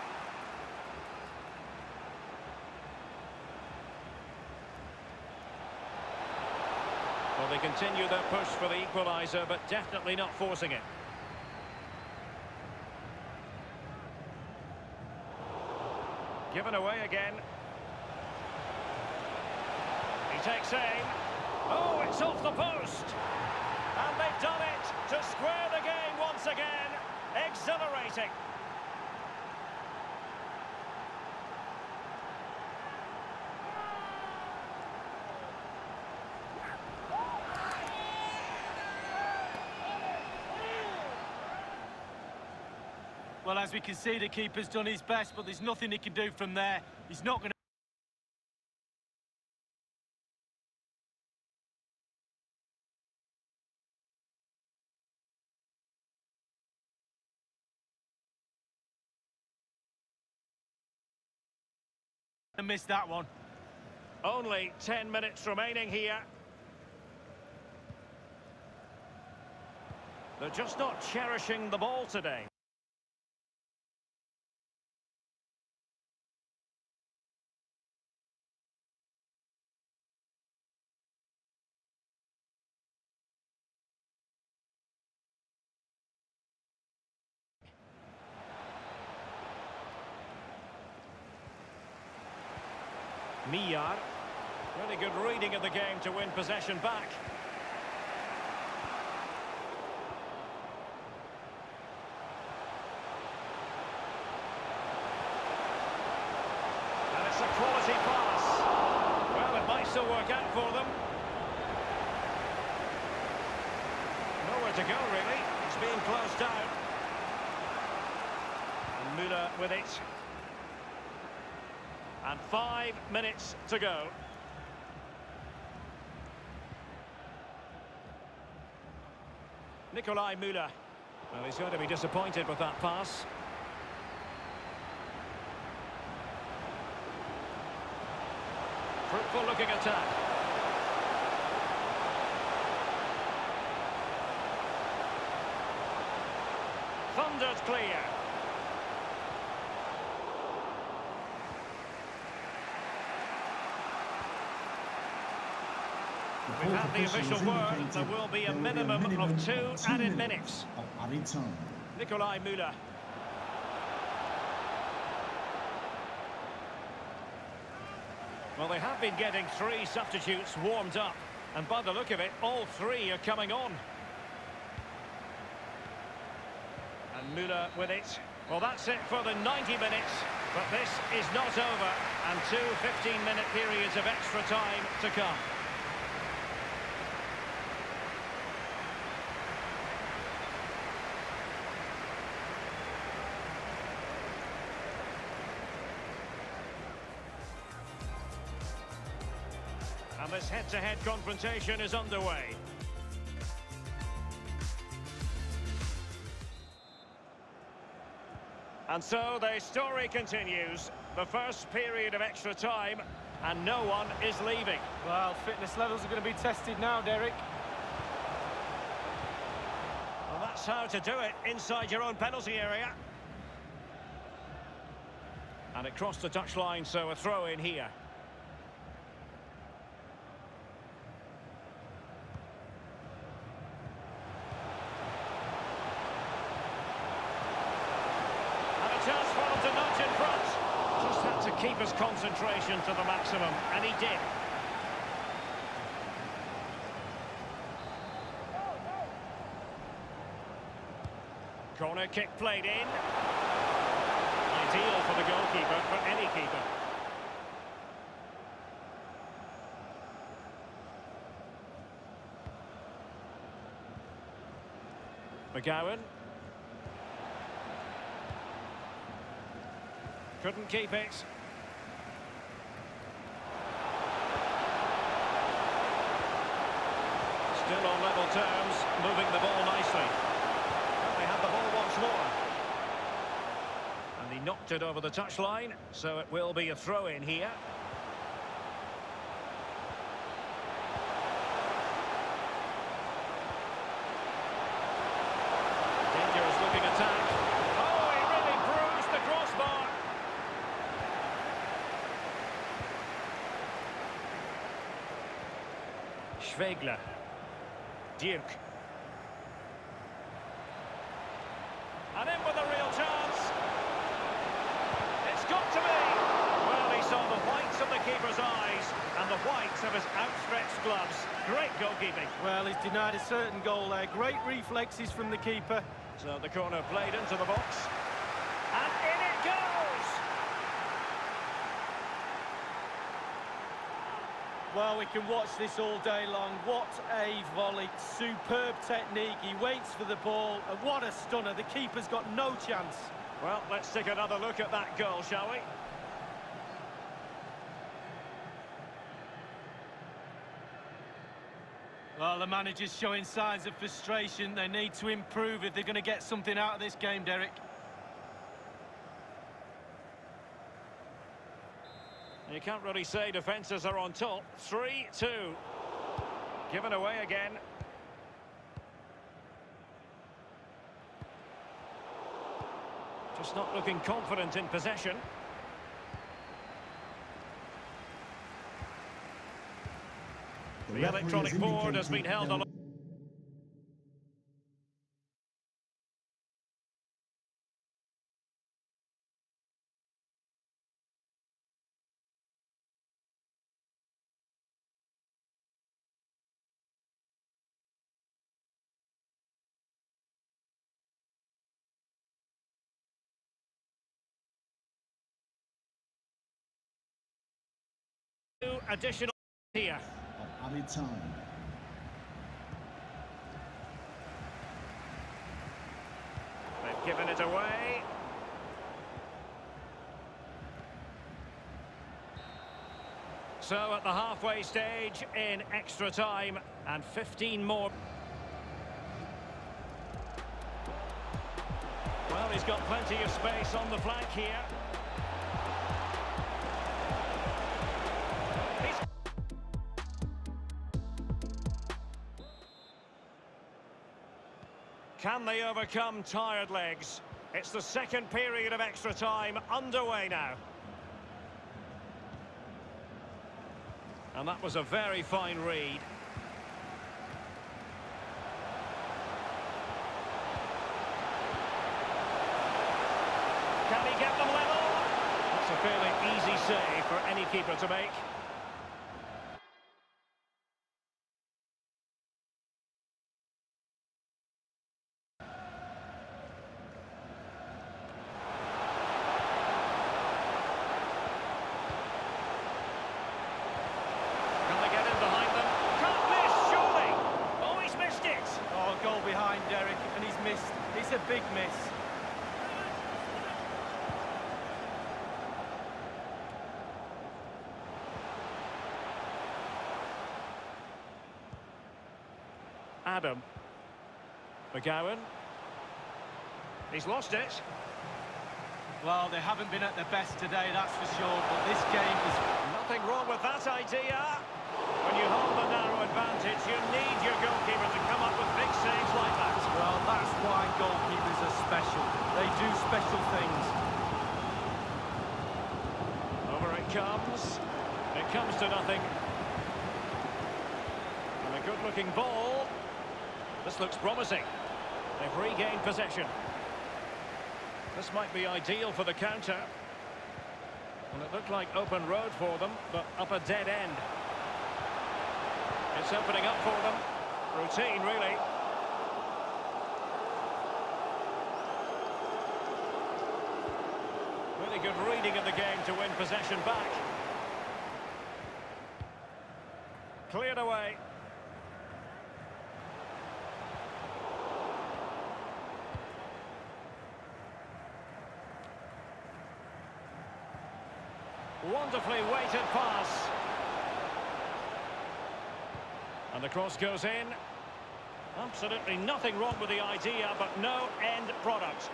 E: Well, they continue their push for the equaliser, but definitely not forcing it. Given away again. He takes aim. Oh, it's off the post. And they've done it to square the game once again. Exhilarating.
F: Well, as we can see, the keeper's done his best, but there's nothing he can do from there. He's not going to... Missed that one.
E: Only ten minutes remaining here. They're just not cherishing the ball today. Miyar. Really good reading of the game to win possession back. And it's a quality pass. Well, it might still work out for them. Nowhere to go, really. It's being closed down. And Müller with it. And five minutes to go. Nikolai Müller. Well, he's going to be disappointed with that pass. Fruitful looking attack. Thundered clear. We've had the official word. There will be a minimum of two added minutes. Nicolai Müller. Well, they have been getting three substitutes warmed up, and by the look of it, all three are coming on. And Müller with it. Well, that's it for the ninety minutes, but this is not over, and two fifteen-minute periods of extra time to come. And this head-to-head confrontation is underway. And so the story continues. The first period of extra time, and no one is leaving.
F: Well, fitness levels are going to be tested now, Derek.
E: Well, that's how to do it inside your own penalty area. And it crossed the touchline, so a throw in here. Chance for him to nudge in front. Just had to keep his concentration to the maximum, and he did. Corner kick played in. Ideal for the goalkeeper, for any keeper. McGowan. Couldn't keep it. Still on level terms, moving the ball nicely. They have the ball once more. And he knocked it over the touchline, so it will be a throw-in here. Dangerous looking attack. Oh, he really bruised the crossbar. Schwegler. Dirk. And in with a real chance. It's got to be. Well, he saw the whites of the keeper's eyes and the whites of his outstretched gloves. Great goalkeeping.
F: Well, he's denied a certain goal there. Great reflexes from the keeper.
E: So the corner played into the box. And in it goes!
F: Well, we can watch this all day long. What a volley. Superb technique. He waits for the ball. And what a stunner. The keeper's got no chance.
E: Well, let's take another look at that goal, shall we?
F: Well, the manager's showing signs of frustration. They need to improve if they're going to get something out of this game, Derek.
E: You can't really say defences are on top. three two. Given away again. Just not looking confident in possession. The, the electronic board has been held along. Additional here.
C: Added time.
E: They've given it away. So at the halfway stage in extra time, and fifteen more. Well, he's got plenty of space on the flank here. He's... Can they overcome tired legs? It's the second period of extra time underway now. And that was a very fine read. Can he get them level? That's a fairly easy save for any keeper to make. Can they get in behind them? Can't miss, surely! Oh, he's missed it!
F: Oh, goal behind Derek, and he's missed. It's a big miss.
E: Adam. McGowan. He's lost it.
F: Well, they haven't been at their best today, that's for sure, but this game is...
E: Nothing wrong with that idea. When you hold the narrow advantage, you need your goalkeeper to come up with big saves like that.
F: Well, that's why goalkeepers are special. They do special things.
E: Over it comes. It comes to nothing. And a good-looking ball. This looks promising. They've regained possession. This might be ideal for the counter. And it looked like open road for them, but up a dead end. It's opening up for them. Routine, really. Really good reading of the game to win possession back. Cleared away. Wonderfully weighted pass. And the cross goes in. Absolutely nothing wrong with the idea, but no end product.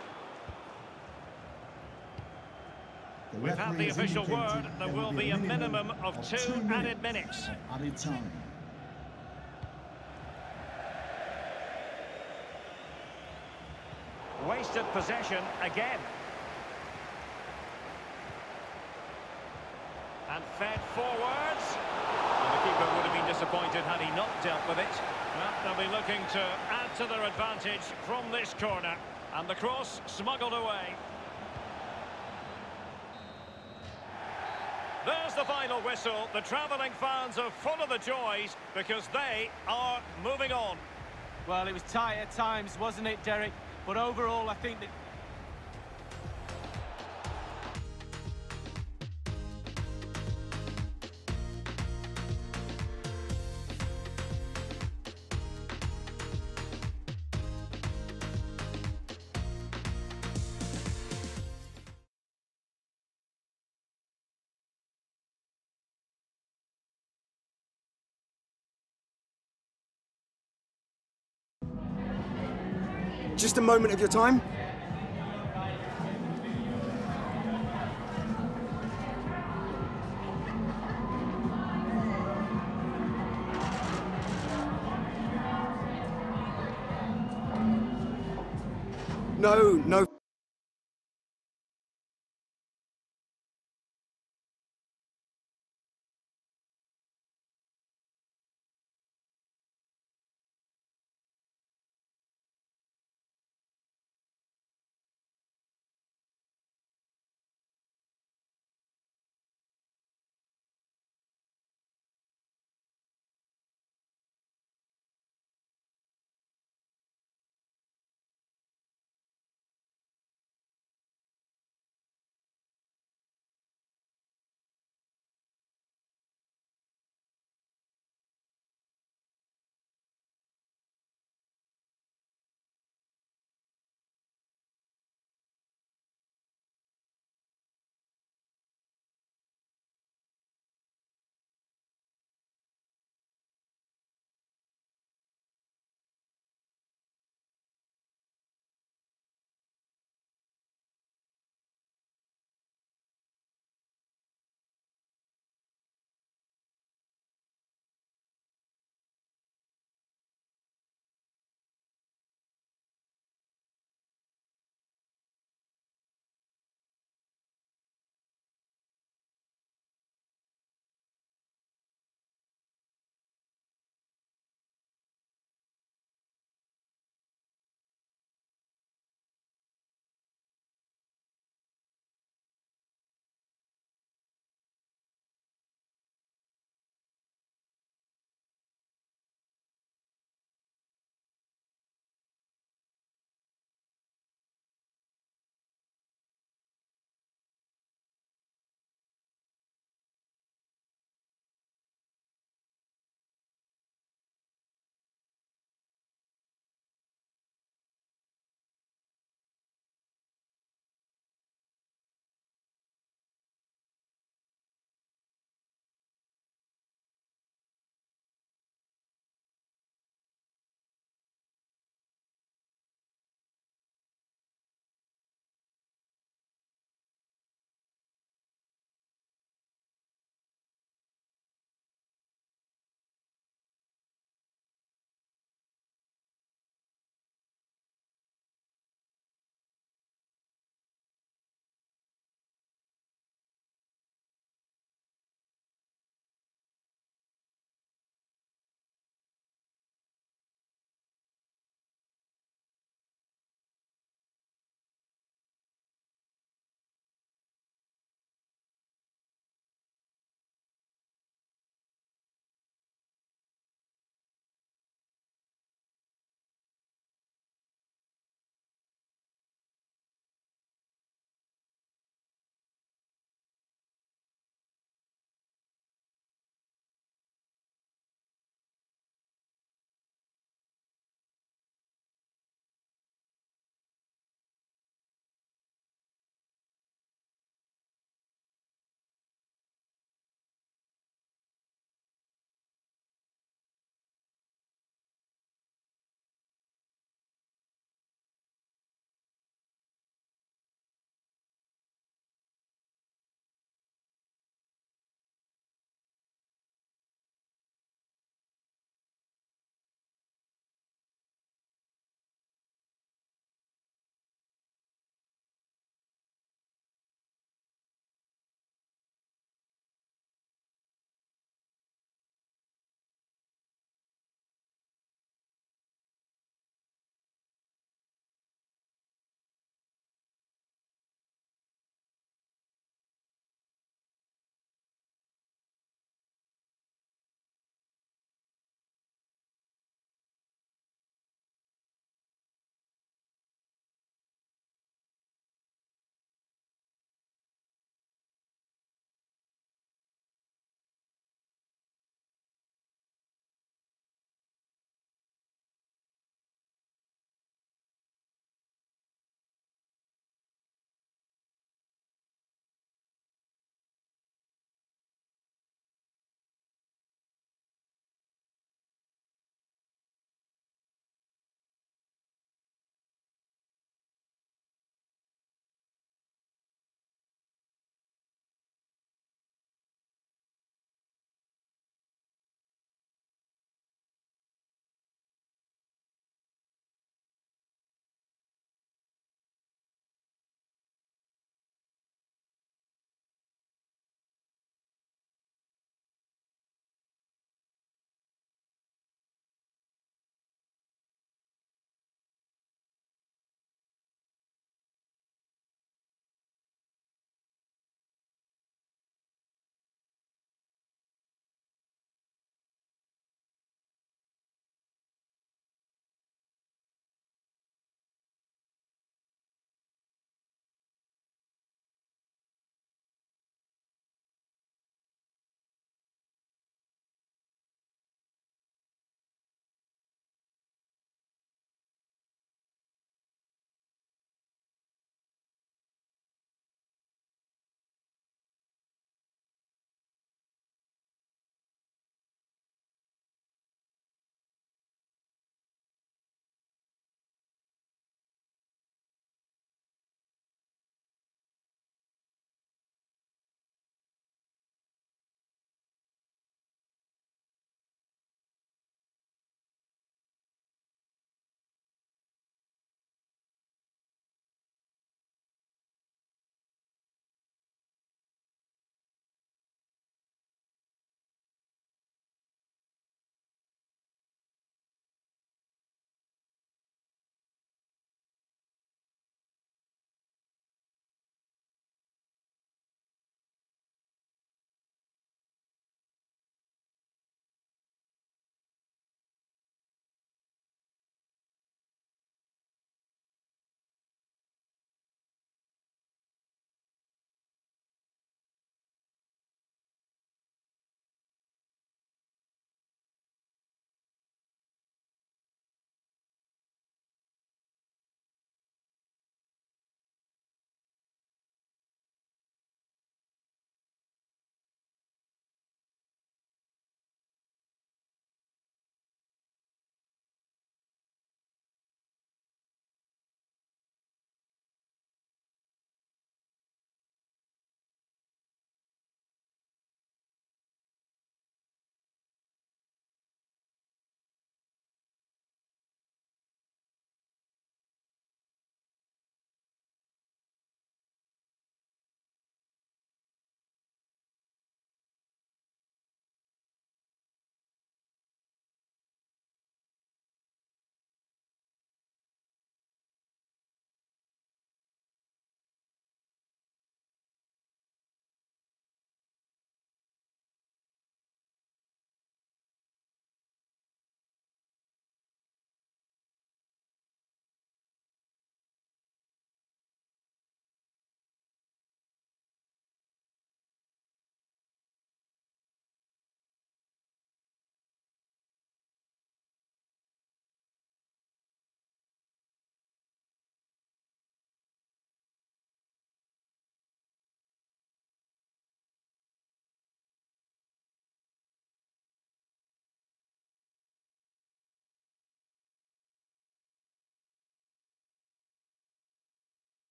E: We've had the official word. There will be a minimum of two added minutes.
C: Added time.
E: Wasted possession again. And fed forwards. And the keeper would have been disappointed had he not dealt with it. Well, they'll be looking to add to their advantage from this corner. And the cross smuggled away. There's the final whistle. The travelling fans are full of the joys because they are moving on.
F: Well, it was tight at times, wasn't it, Derek? But overall, I think that...
H: Just a moment of your time. No, no.